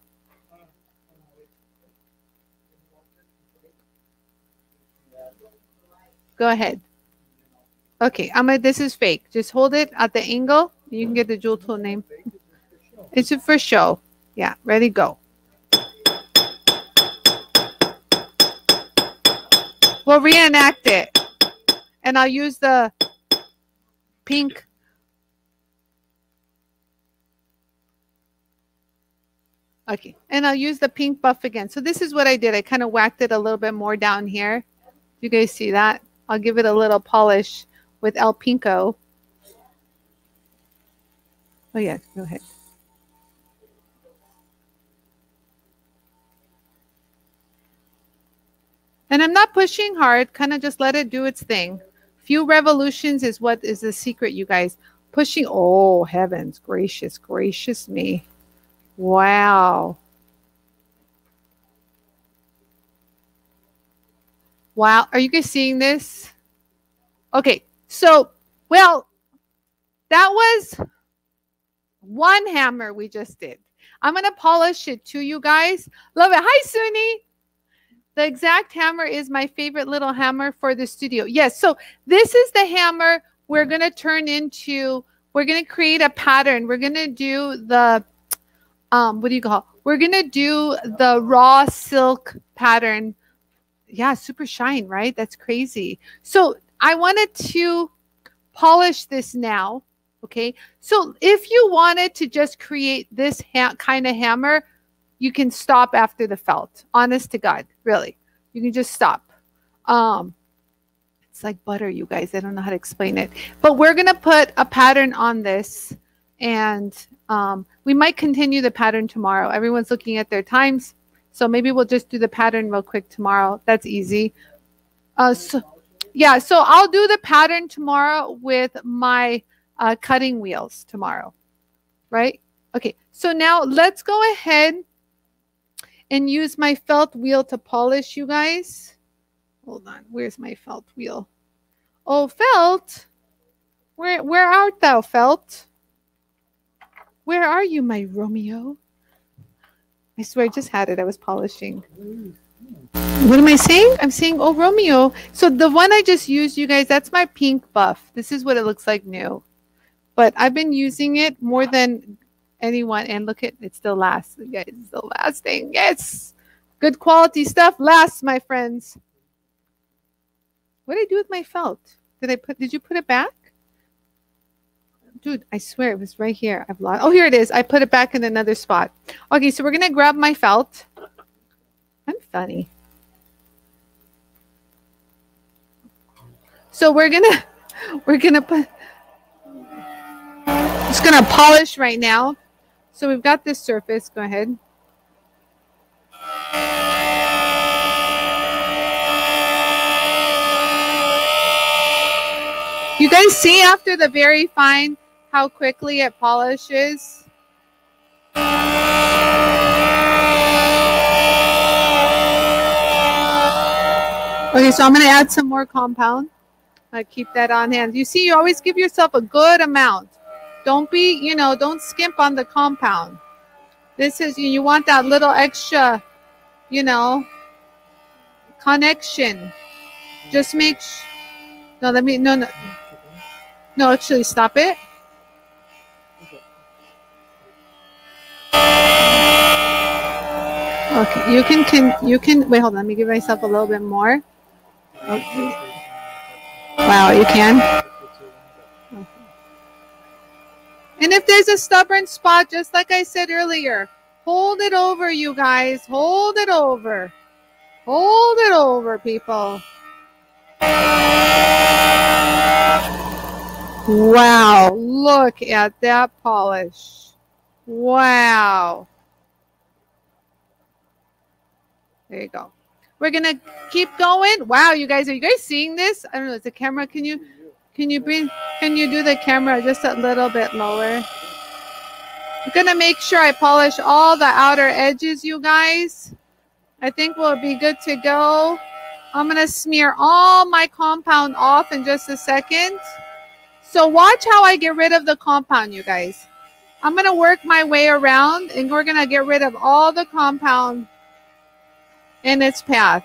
[SPEAKER 1] Go ahead. Okay, this is fake. Just hold it at the angle. You can get the JOOLTOOL name. It's for show. Yeah, ready, go. We'll reenact it. And I'll use the pink. Okay, and I'll use the pink buff again. So this is what I did. I kind of whacked it a little bit more down here. You guys see that? I'll give it a little polish with El Pinko. Oh, yeah, go ahead. And I'm not pushing hard. Kind of just let it do its thing. Few revolutions is what is the secret, you guys. Pushing. Oh, heavens. Gracious, gracious me. Wow. Wow. Are you guys seeing this? Okay. So, well, that was one hammer we just did. I'm going to polish it to you guys. Love it. Hi, Suni. The exact hammer is my favorite little hammer for the studio. Yes. So this is the hammer we're going to turn into. We're going to create a pattern. We're going to do the, what do you call it? We're going to do the raw silk pattern. Yeah, super shine, right? That's crazy. So I wanted to polish this now. Okay. So if you wanted to just create this kind of hammer, you can stop after the felt. Honest to God, really. You can just stop. It's like butter, you guys. I don't know how to explain it. But we're going to put a pattern on this. And we might continue the pattern tomorrow. Everyone's looking at their times. So maybe we'll just do the pattern real quick tomorrow. That's easy. Yeah, so I'll do the pattern tomorrow with my cutting wheels tomorrow. Right? Okay, so now let's go ahead and use my felt wheel to polish, you guys. Hold on. Where's my felt wheel? Oh, felt. Where art thou, felt? Where are you, my Romeo? I swear I just had it. I was polishing. What am I saying? I'm saying, oh, Romeo. So the one I just used, you guys, that's my pink buff. This is what it looks like new. But I've been using it more than anyone. And look at, it still lasts. You guys, it's still lasting. Yes. Good quality stuff lasts, my friends. What did I do with my felt? Did you put it back? Dude, I swear it was right here. I've lost. Oh, here it is. I put it back in another spot. Okay, so we're going to grab my felt. I'm funny. So we're going to put, just going to polish right now. So we've got this surface. Go ahead. You guys see after the very fine how quickly it polishes? Okay, so I'm going to add some more compound. I keep that on hand. You see, you always give yourself a good amount. Don't be, you know, don't skimp on the compound. This is, you want that little extra, you know, connection. Just make sure. No, let me, no. No, actually, stop it. Okay, you can, wait, hold on. Let me give myself a little bit more. Okay. Wow, you can. Okay. And if there's a stubborn spot, just like I said earlier, hold it over, you guys. Hold it over. Hold it over, people. Wow, look at that polish. Wow. There you go. We're going to keep going. Wow, you guys, are you guys seeing this? I don't know, is the camera, can you do the camera just a little bit lower? I'm going to make sure I polish all the outer edges, you guys. I think we'll be good to go. I'm going to smear all my compound off in just a second. So watch how I get rid of the compound, you guys. I'm going to work my way around, and we're going to get rid of all the compound in its path.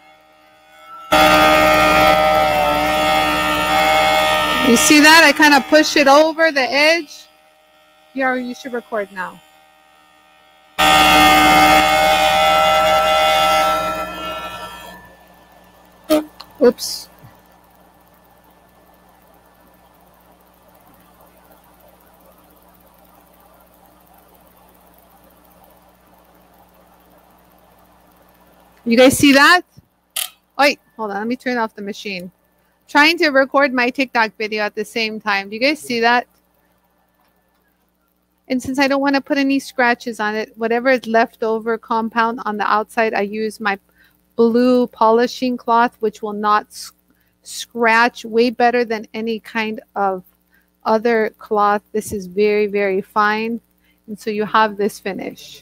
[SPEAKER 1] You see that? I kind of push it over the edge. Yeah, you should record now. Oops. You guys see that? Wait, hold on. Let me turn off the machine. Trying to record my TikTok video at the same time. Do you guys see that? And since I don't want to put any scratches on it, whatever is left over compound on the outside, I use my blue polishing cloth, which will not scratch, way better than any kind of other cloth. This is very, very fine. And so you have this finish.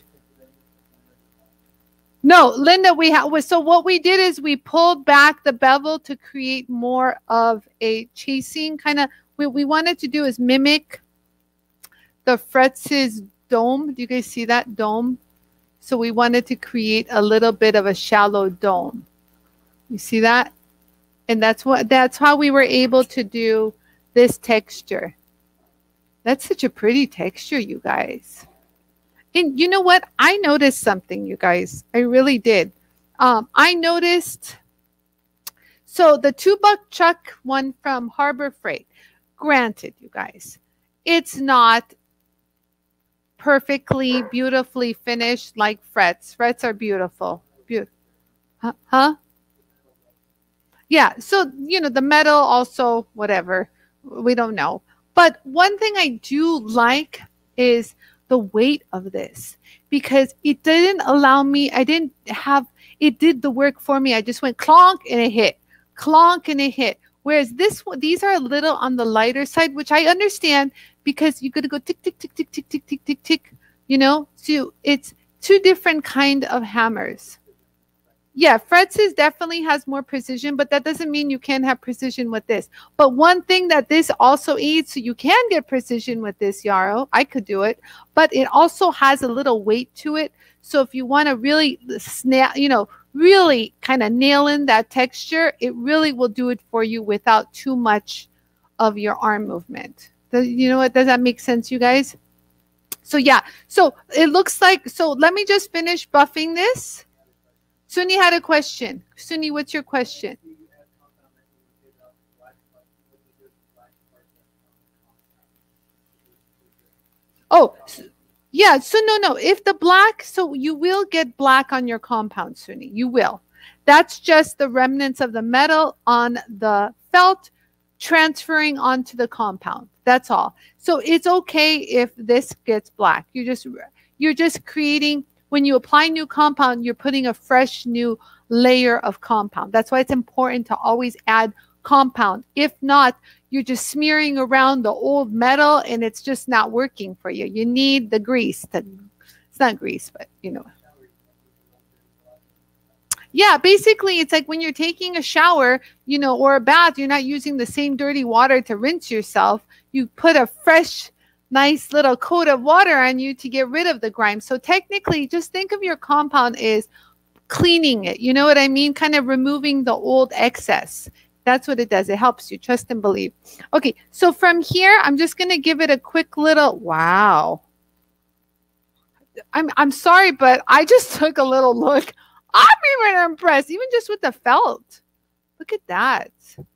[SPEAKER 1] No, Linda, so what we did is we pulled back the bevel to create more of a chasing kind of, what we wanted to do is mimic the Fretz's dome. Do you guys see that dome? So we wanted to create a little bit of a shallow dome. You see that? And that's how we were able to do this texture. That's such a pretty texture, you guys. And you know what? I noticed something, you guys. I really did. I noticed, so the $2 Chuck one from Harbor Freight, granted, you guys, it's not perfectly, beautifully finished like Fretz. Fretz are beautiful. Huh? Yeah, so, you know, the metal also, whatever. We don't know. But one thing I do like is the weight of this, because it didn't allow me, it did the work for me. I just went clonk and it hit, clonk and it hit. Whereas this one, these are a little on the lighter side, which I understand, because you got to go tick, tick, tick, tick, tick, tick, tick, tick, tick, you know? So it's two different kind of hammers. Yeah, Fretz's definitely has more precision, but that doesn't mean you can't have precision with this. But one thing that this also aids, so you can get precision with this, Yarrow. I could do it, but it also has a little weight to it. So if you want to really snap, you know, really kind of nail in that texture, it really will do it for you without too much of your arm movement. You know what? Does that make sense, you guys? So yeah, so it looks like, so let me just finish buffing this. Suni had a question. Suni, what's your question? Oh, yeah. So no. If the black, so you will get black on your compound, Suni. You will. That's just the remnants of the metal on the felt transferring onto the compound. That's all. So it's okay if this gets black. You're just creating, when you apply new compound, you're putting a fresh new layer of compound. That's why it's important to always add compound. If not, you're just smearing around the old metal and it's just not working for you. You need the grease. It's not grease, but you know. Yeah, basically it's like when you're taking a shower, you know, or a bath, you're not using the same dirty water to rinse yourself. You put a fresh, nice little coat of water on you to get rid of the grime. So technically, just think of your compound as cleaning it. You know what I mean? Kind of removing the old excess. That's what it does. It helps you. Trust and believe. Okay, so from here, I'm just going to give it a quick little, wow. I'm sorry, but I just took a little look. I'm even impressed, even just with the felt. Look at that.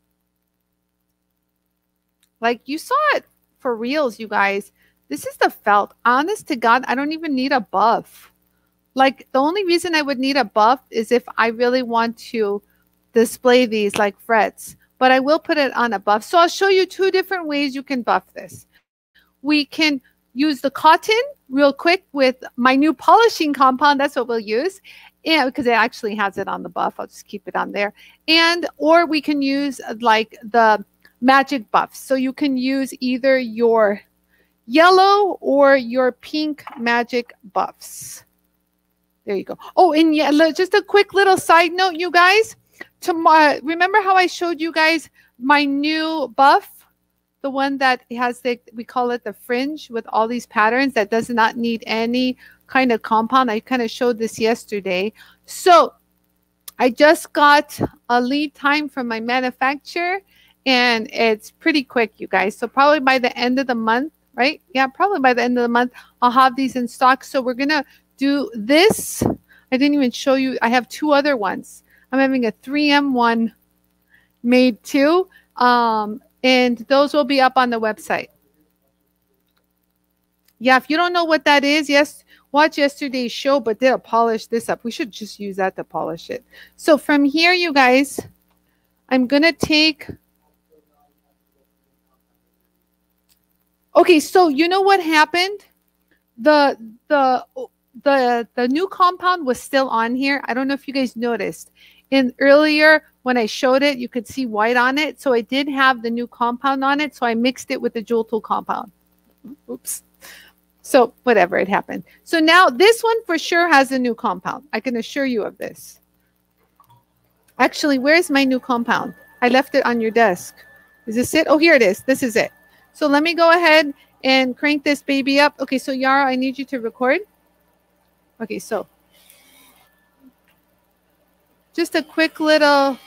[SPEAKER 1] Like, you saw it for reals, you guys. This is the felt. Honest to God, I don't even need a buff. Like, the only reason I would need a buff is if I really want to display these like Fretz. But I will put it on a buff. So I'll show you two different ways you can buff this. We can use the cotton real quick with my new polishing compound. That's what we'll use. Yeah, because it actually has it on the buff. I'll just keep it on there. Or we can use like the magic buffs. So you can use either your yellow or your pink magic buffs. There you go. Oh, and yeah, just a quick little side note, you guys. Tomorrow, remember how I showed you guys my new buff? The one that has we call it the fringe with all these patterns that does not need any kind of compound. I kind of showed this yesterday. So I just got a lead time from my manufacturer and it's pretty quick, you guys. So probably by the end of the month, right? Yeah, probably by the end of the month, I'll have these in stock. So we're going to do this. I didn't even show you. I have two other ones. I'm having a 3M one made too. And those will be up on the website. Yeah, if you don't know what that is, yes, watch yesterday's show, but they'll polish this up. We should just use that to polish it. So from here, you guys, I'm going to take... Okay, so you know what happened? The new compound was still on here. I don't know if you guys noticed. And earlier when I showed it, you could see white on it. So I did have the new compound on it. So I mixed it with the JOOLTOOL compound. Oops. So whatever, it happened. So now this one for sure has a new compound. I can assure you of this. Actually, where's my new compound? I left it on your desk. Is this it? Oh, here it is. This is it. So let me go ahead and crank this baby up. Okay, so Yara, I need you to record. Okay, so just a quick little,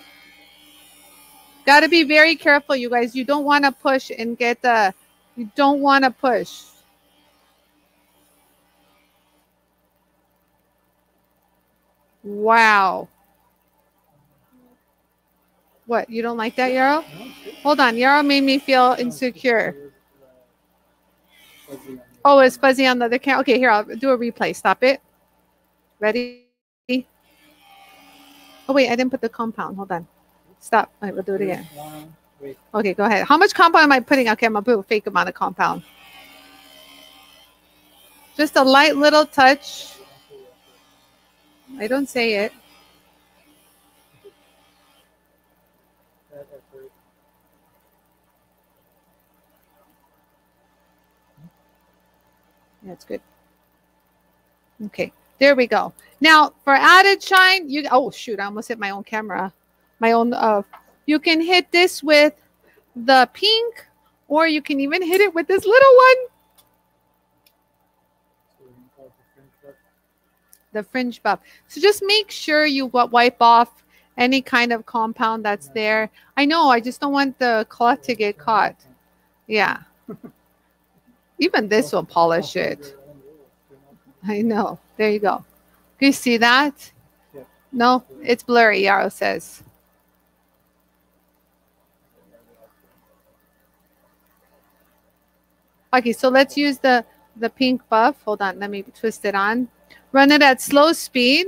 [SPEAKER 1] got to be very careful, you guys. You don't want to push and get the, you don't want to push. Wow. What, you don't like that, Yarrow? Hold on, Yarrow made me feel insecure. Oh, it's fuzzy on the other camera. Okay, here, I'll do a replay. Stop it. Ready? Oh, wait, I didn't put the compound. Hold on. Stop. All right, we'll do it again. Okay, go ahead. How much compound am I putting? Okay, I'm going to put a fake amount of compound. Just a light little touch. I don't say it. That's good. Okay, there we go. Now for added shine, you, oh shoot, I almost hit my own camera. My own, you can hit this with the pink, or you can even hit it with this little one. The fringe buff. So just make sure you wipe off any kind of compound that's there. I know, I just don't want the cloth to get caught. Yeah. Even this will polish it. I know. There you go. Can you see that?
[SPEAKER 2] Yeah.
[SPEAKER 1] No, it's blurry, Yarrow says. Okay, so let's use the pink buff. Hold on, let me twist it on. Run it at slow speed.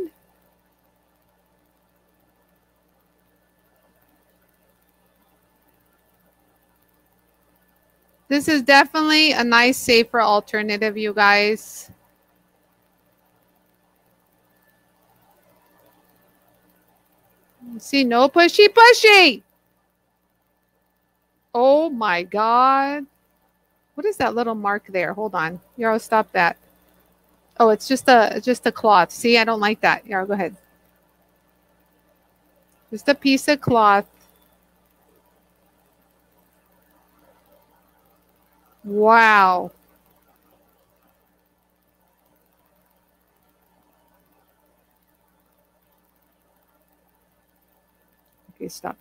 [SPEAKER 1] This is definitely a nice, safer alternative, you guys. See, no pushy, pushy. Oh my God. What is that little mark there? Hold on. Yarrow, stop that. Oh, it's just a cloth. See, I don't like that. Yarrow, go ahead. Just a piece of cloth. Wow. Okay, stop.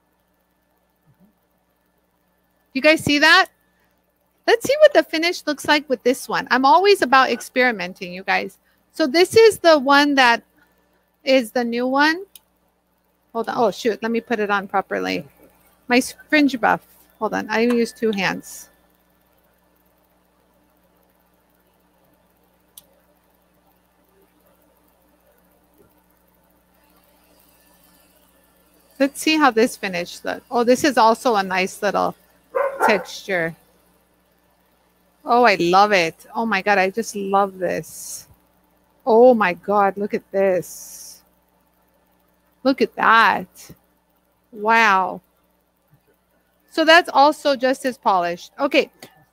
[SPEAKER 1] You guys see that? Let's see what the finish looks like with this one. I'm always about experimenting, you guys. So this is the one that is the new one. Hold on. Oh, shoot. Let me put it on properly. My fringe buff. Hold on. I use 2 hands. Let's see how this finish looks. Oh, this is also a nice little texture. Oh, I love it. Oh my God, I just love this. Oh my God, look at this. Look at that. Wow. So that's also just as polished. Okay.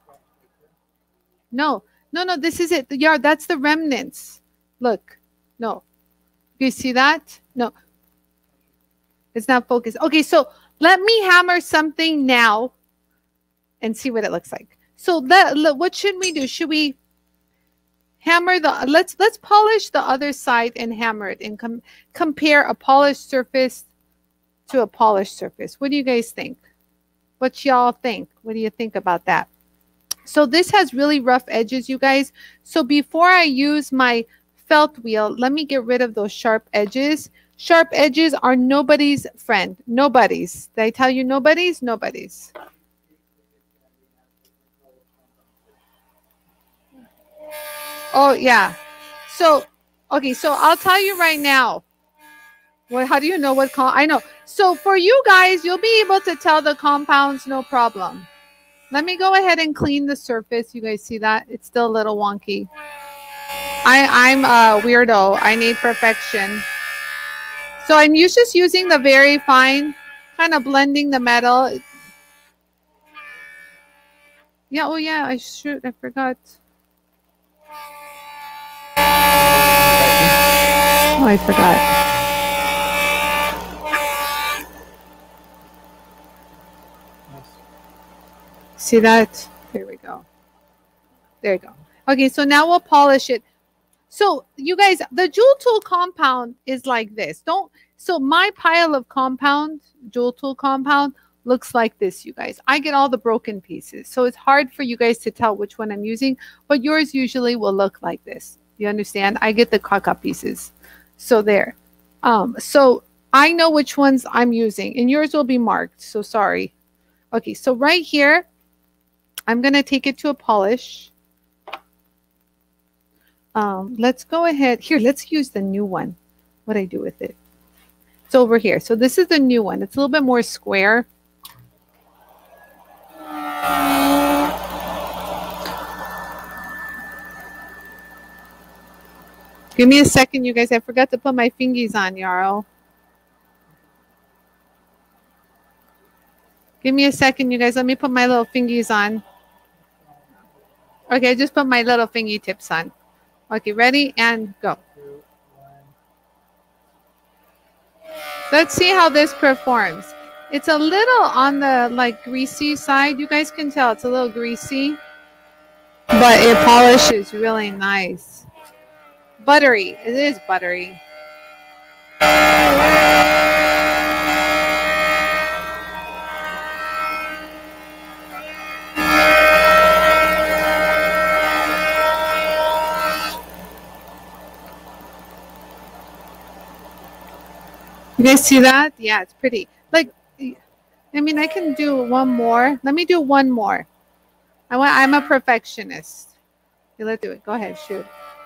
[SPEAKER 1] No, this is it. Yeah, that's the remnants. Look. No. You see that? No. It's not focused. Okay, so let me hammer something now and see what it looks like. So what should we do? Should we hammer let's polish the other side and hammer it and compare a polished surface to a polished surface. What do you guys think? What y'all think? What do you think about that? So this has really rough edges, you guys. So before I use my felt wheel, let me get rid of those sharp edges. Sharp edges are nobody's friend. Nobody's. Did I tell you nobody's? Nobody's. Oh, yeah. So, okay, so I'll tell you right now. Well, how do you know what I know. So for you guys, you'll be able to tell the compounds, no problem. Let me go ahead and clean the surface. You guys see that? It's still a little wonky. I'm a weirdo. I need perfection. So I'm just using the very fine, kind of blending the metal. Yeah, oh yeah, I forgot. Oh, I forgot. See that? Here we go. There you go. Okay, so now we'll polish it. So you guys, the JOOLTOOL compound is like this. So my pile of JOOLTOOL compound looks like this, you guys. I get all the broken pieces. So it's hard for you guys to tell which one I'm using, but yours usually will look like this. You understand? I get the caca pieces. So there. So I know which ones I'm using, and yours will be marked. So sorry. Okay, so right here, I'm going to take it to a polish. Let's go ahead. Here, let's use the new one. What I do with it. It's over here. So this is the new one. It's a little bit more square. Give me a second, you guys. I forgot to put my fingies on, Yarrow. Give me a second, you guys. Let me put my little fingies on. Okay, I just put my little fingy tips on. Okay, ready? And go. Let's see how this performs. It's a little on the greasy side. You guys can tell it's a little greasy, but it polishes really nice. Buttery. It is buttery. You guys see that? Yeah, it's pretty. Like, I mean, I can do one more. Let me do one more. I'm a perfectionist. Okay, let's do it. Go ahead, shoot.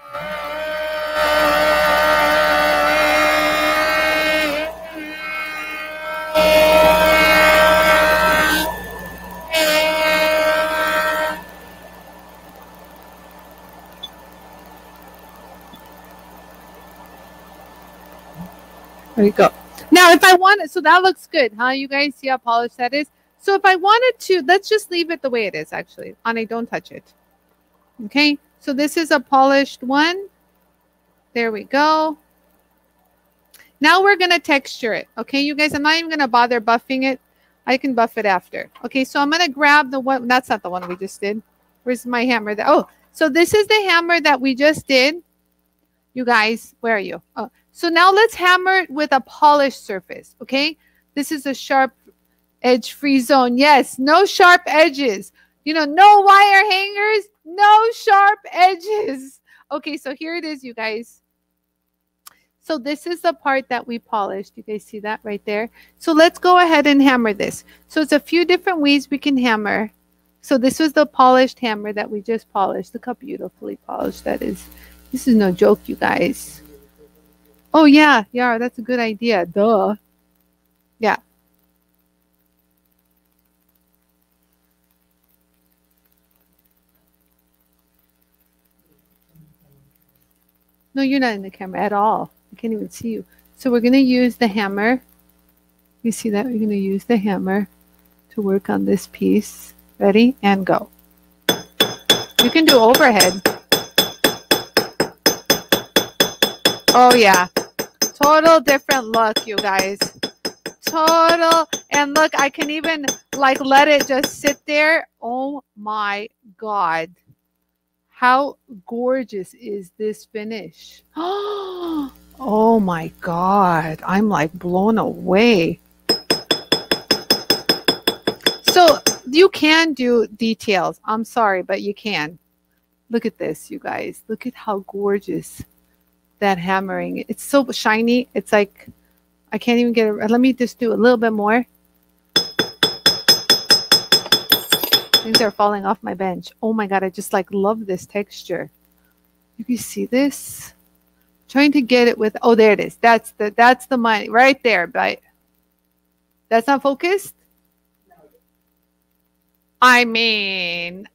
[SPEAKER 1] There you go. Now, if I wanted, so that looks good, huh? You guys see how polished that is? So if I wanted to, let's just leave it the way it is, actually. Anie, don't touch it. Okay, so this is a polished one. There we go. Now we're going to texture it. Okay, you guys, I'm not even going to bother buffing it. I can buff it after. Okay, so I'm going to grab the one. That's not the one we just did. Where's my hammer? Oh, so this is the hammer that we just did. You guys, where are you? Oh, so now let's hammer it with a polished surface. Okay, this is a sharp edge free zone. Yes, no sharp edges. You know, no wire hangers, no sharp edges. Okay, so here it is, you guys. So this is the part that we polished. You guys see that right there? So let's go ahead and hammer this. So it's a few different ways we can hammer. So this was the polished hammer that we just polished. Look how beautifully polished that is. This is no joke, you guys. Oh, yeah. Yeah, that's a good idea. Duh. Yeah. No, you're not in the camera at all. I can't even see you. So we're going to use the hammer. You see that? We're going to use the hammer to work on this piece. Ready? And go. You can do overhead. Oh, yeah. Total different look, you guys. Total. And look, I can even like let it just sit there. Oh, my God. How gorgeous is this finish? Oh my God. I'm like blown away. So you can do details. I'm sorry, but you can. Look at this, you guys. Look at how gorgeous that hammering. It's so shiny. It's like, I can't even get it. Let me just do a little bit more. Things are falling off my bench. Oh my God, I just like love this texture. You can see this? Trying to get it with, oh, there it is. That's the money right there, but that's not focused. I mean,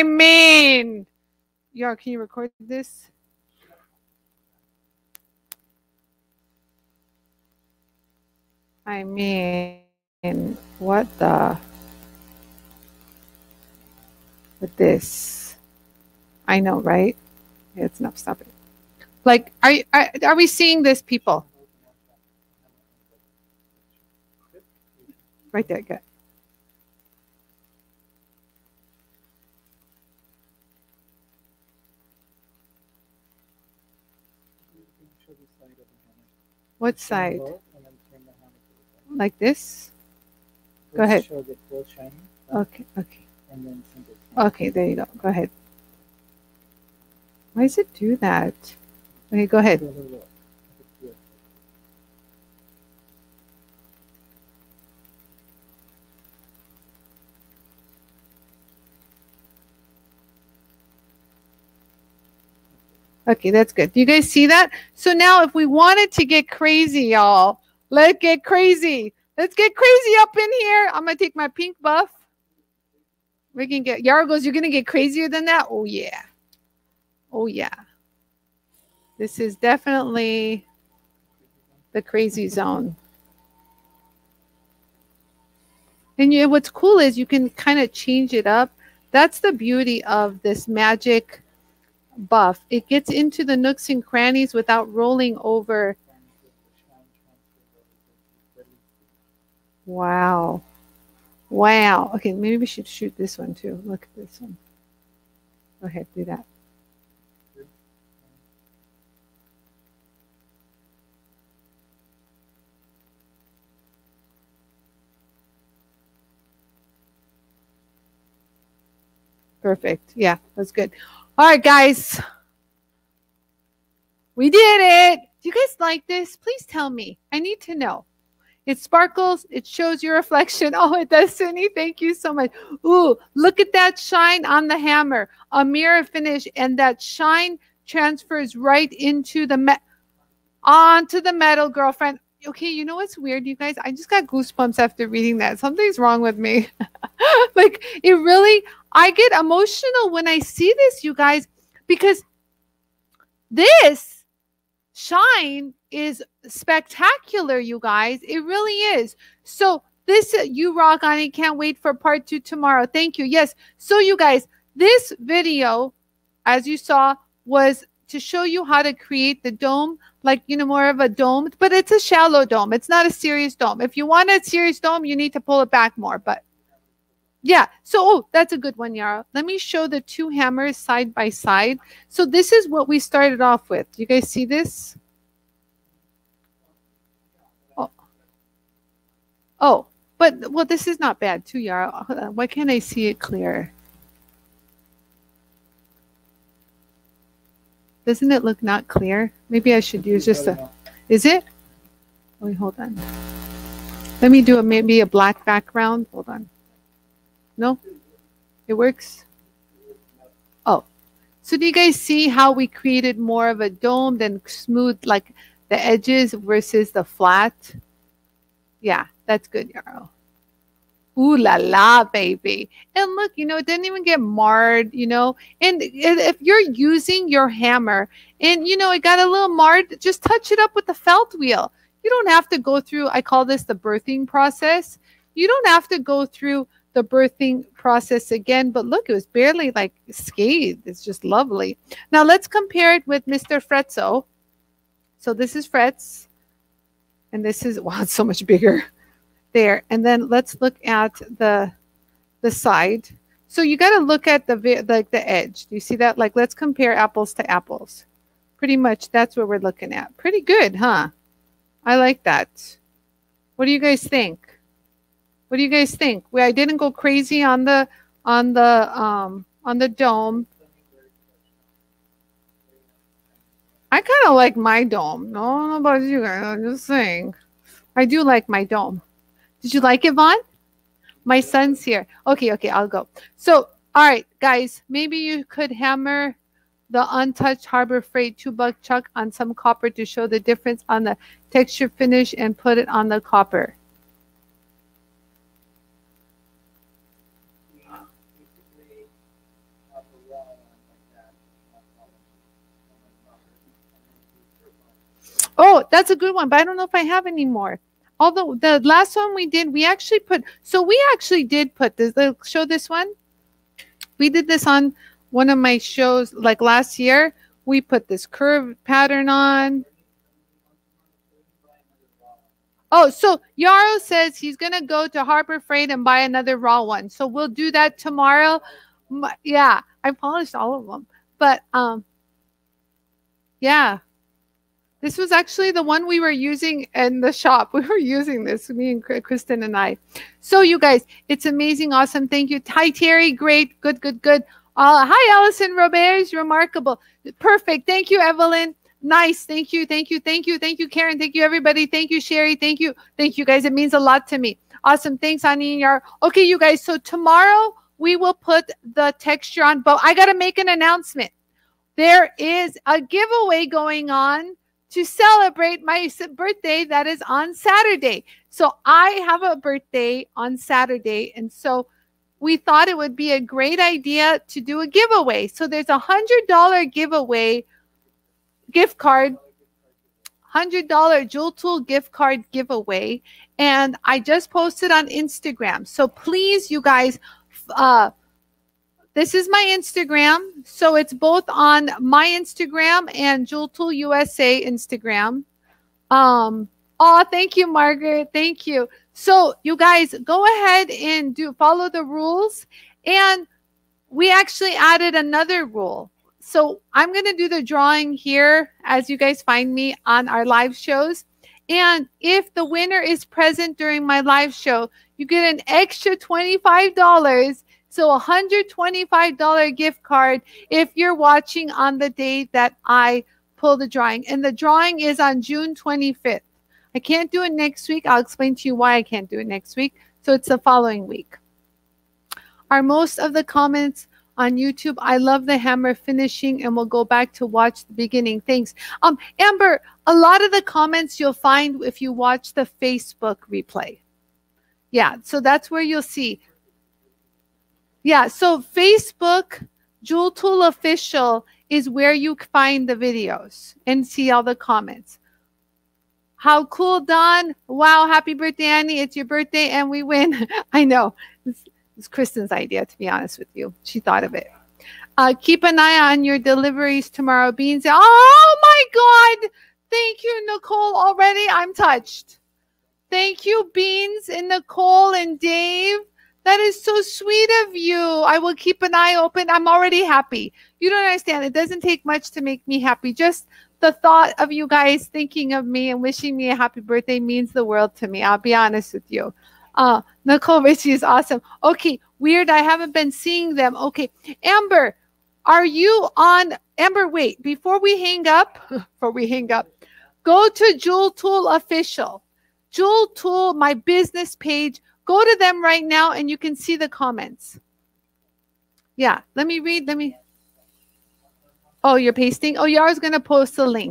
[SPEAKER 1] Yara, can you record this? I mean, what the? With this, I know, right? Yeah, it's enough. Stop it. Like, are we seeing this, people? Right there, good. What side? Like this? Go ahead. Okay, okay. Okay, there you go. Go ahead. Why does it do that? Okay, go ahead. Okay, that's good. Do you guys see that? So now if we wanted to get crazy, y'all, let's get crazy. Let's get crazy up in here. I'm going to take my pink buff. We can get, Yara goes, you're going to get crazier than that? Oh, yeah. Oh, yeah. This is definitely the crazy zone. And what's cool is you can kind of change it up. That's the beauty of this magic buff. It gets into the nooks and crannies without rolling over. Wow. Wow. Okay, maybe we should shoot this one too. Look at this one. Go ahead, do that. Perfect. Yeah, that's good. All right, guys. We did it. Do you guys like this? Please tell me. I need to know. It sparkles. It shows your reflection. Oh, it does, Cindy. Thank you so much. Ooh, look at that shine on the hammer. A mirror finish, and that shine transfers right into the onto the metal, girlfriend. Okay, you know what's weird, you guys? I just got goosebumps after reading that. Something's wrong with me. Like, it really, I get emotional when I see this, you guys, because this shine is spectacular, you guys. It really is. So this, you rock, Anie. Can't wait for part 2 tomorrow. Thank you. Yes. So you guys, this video, as you saw, was to show you how to create the dome, like, you know, more of a dome, but it's a shallow dome. It's not a serious dome. If you want a serious dome, you need to pull it back more, but yeah. So, oh, that's a good one, Yara. Let me show the 2 hammers side by side. So this is what we started off with. You guys see this? Oh, but, well, this is not bad too, Yara. Why can't I see it clear? Doesn't it look not clear? Maybe I should use just a, is it? Wait, hold on. Let me do maybe a black background. Hold on. No? It works? Oh. So do you guys see how we created more of a dome than smooth, like the edges versus the flat? Yeah, that's good, Yarrow. Ooh la la, baby. And look, you know, it didn't even get marred, you know. And if you're using your hammer and, you know, it got a little marred, just touch it up with the felt wheel. You don't have to go through, I call this the birthing process. You don't have to go through the birthing process again. But look, it was barely like scathed. It's just lovely. Now let's compare it with Mr. Fretzo. So this is Fretz. And this is, wow, it's so much bigger. There. And then let's look at the side. So you got to look at the edge. Do you see that? Like, let's compare apples to apples. Pretty much that's what we're looking at. Pretty good, huh? I like that. What do you guys think? What do you guys think? I didn't go crazy on the dome. I kind of like my dome. No, I don't know about you guys. I'm just saying. I do like my dome. Did you like it, Vaughn? My son's here. Okay, I'll go. So, all right, guys, maybe you could hammer the untouched Harbor Freight 2-buck chuck on some copper to show the difference on the texture finish and put it on the copper. Oh, that's a good one, but I don't know if I have any more. Although the last one we did, we actually put, so we actually did put this, show this one. We did this on one of my shows like last year. We put this curve pattern on. Oh, so Yarrow says he's going to go to Harbor Freight and buy another raw one. So we'll do that tomorrow. Yeah, I polished all of them. But, yeah. This was actually the one we were using in the shop. We were using this, me and Kristen and I. So you guys, it's amazing, awesome. Thank you. Hi, Terry. Great. Good. Hi, Allison Roberts. Remarkable. Perfect. Thank you, Evelyn. Nice. Thank you, Karen. Thank you, everybody. Thank you, Sherry. Thank you, guys. It means a lot to me. Awesome. Thanks, Anie. Okay, you guys. So tomorrow we will put the texture on, but I got to make an announcement. There is a giveaway going on to celebrate my birthday that is on Saturday. So I have a birthday on Saturday. And so we thought it would be a great idea to do a giveaway. So there's a $100 giveaway gift card, $100 JOOLTOOL gift card giveaway. And I just posted on Instagram. So please, you guys, this is my Instagram. So it's both on my Instagram and JOOLTOOL USA Instagram. Oh, thank you, Margaret. Thank you. So you guys go ahead and follow the rules. And we actually added another rule. So I'm going to do the drawing here as you guys find me on our live shows. And if the winner is present during my live show, you get an extra $25. So a $125 gift card if you're watching on the day that I pull the drawing. And the drawing is on June 25th. I can't do it next week. I'll explain to you why I can't do it next week. So it's the following week. Are most of the comments on YouTube? I love the hammer finishing, and we'll go back to watch the beginning. Thanks. Amber, a lot of the comments you'll find if you watch the Facebook replay. Yeah, so that's where you'll see. Yeah, so Facebook, JOOLTOOL Official is where you find the videos and see all the comments. How cool, Don. Wow, happy birthday, Annie. It's your birthday and we win. I know. It's Kristen's idea, to be honest with you. She thought of it. Keep an eye on your deliveries tomorrow, Beans. Oh, my God. Thank you, Nicole. Already, I'm touched. Thank you, Beans and Nicole and Dave. That is so sweet of you. I will keep an eye open. I'm already happy. You don't understand. It doesn't take much to make me happy. Just the thought of you guys thinking of me and wishing me a happy birthday means the world to me. I'll be honest with you. Nicole Richie is awesome. Okay, weird. I haven't been seeing them. Okay, Amber, are you on? Amber, wait. Before we hang up, go to JOOLTOOL Official. JOOLTOOL, my business page. Go to them right now and you can see the comments. Yeah, let me read. Oh, you're pasting? Oh, you're always going to post a link.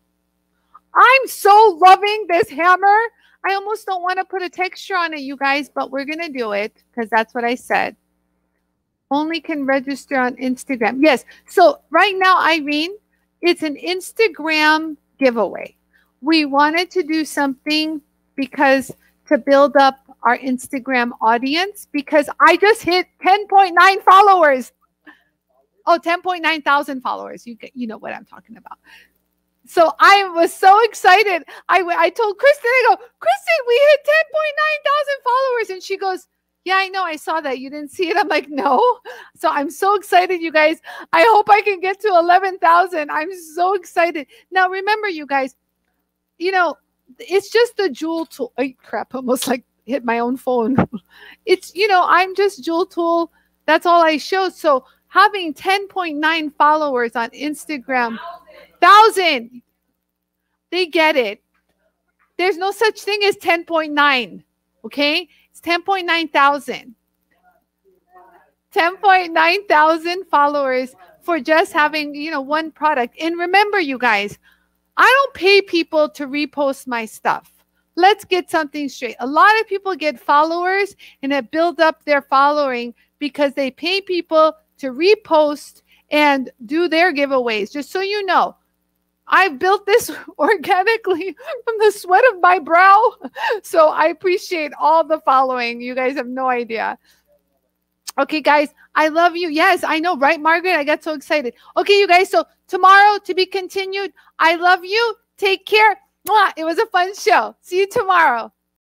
[SPEAKER 1] I'm so loving this hammer. I almost don't want to put a texture on it, you guys, but we're going to do it because that's what I said. Only can register on Instagram. Yes. So right now, Irene, it's an Instagram giveaway. We wanted to do something because to build up our Instagram audience, because I just hit 10.9 followers. Oh, 10.9 thousand followers. You know what I'm talking about. So I was so excited. I told Kristen, I go, Kristen, we hit 10.9 thousand followers. And she goes, yeah, I know. I saw that. You didn't see it. I'm like, no. So I'm so excited, you guys. I hope I can get to 11,000. I'm so excited. Now, remember, you guys, you know, it's just the JOOLTOOL. Oh, crap. Almost like hit my own phone. It's, you know, I'm just JOOLTOOL. That's all I show. So having 10.9 followers on Instagram, 1,000, they get it. There's no such thing as 10.9. Okay. It's 10.9 thousand. 10.9 thousand followers for just having, you know, one product. And remember, you guys, I don't pay people to repost my stuff. Let's get something straight. A lot of people get followers and it builds up their following because they pay people to repost and do their giveaways. Just so you know, I've built this organically from the sweat of my brow. So I appreciate all the following. You guys have no idea. Okay, guys, I love you. Yes, I know, right, Margaret? I got so excited. Okay, you guys, so tomorrow, to be continued. I love you. Take care. Mwah. It was a fun show. See you tomorrow.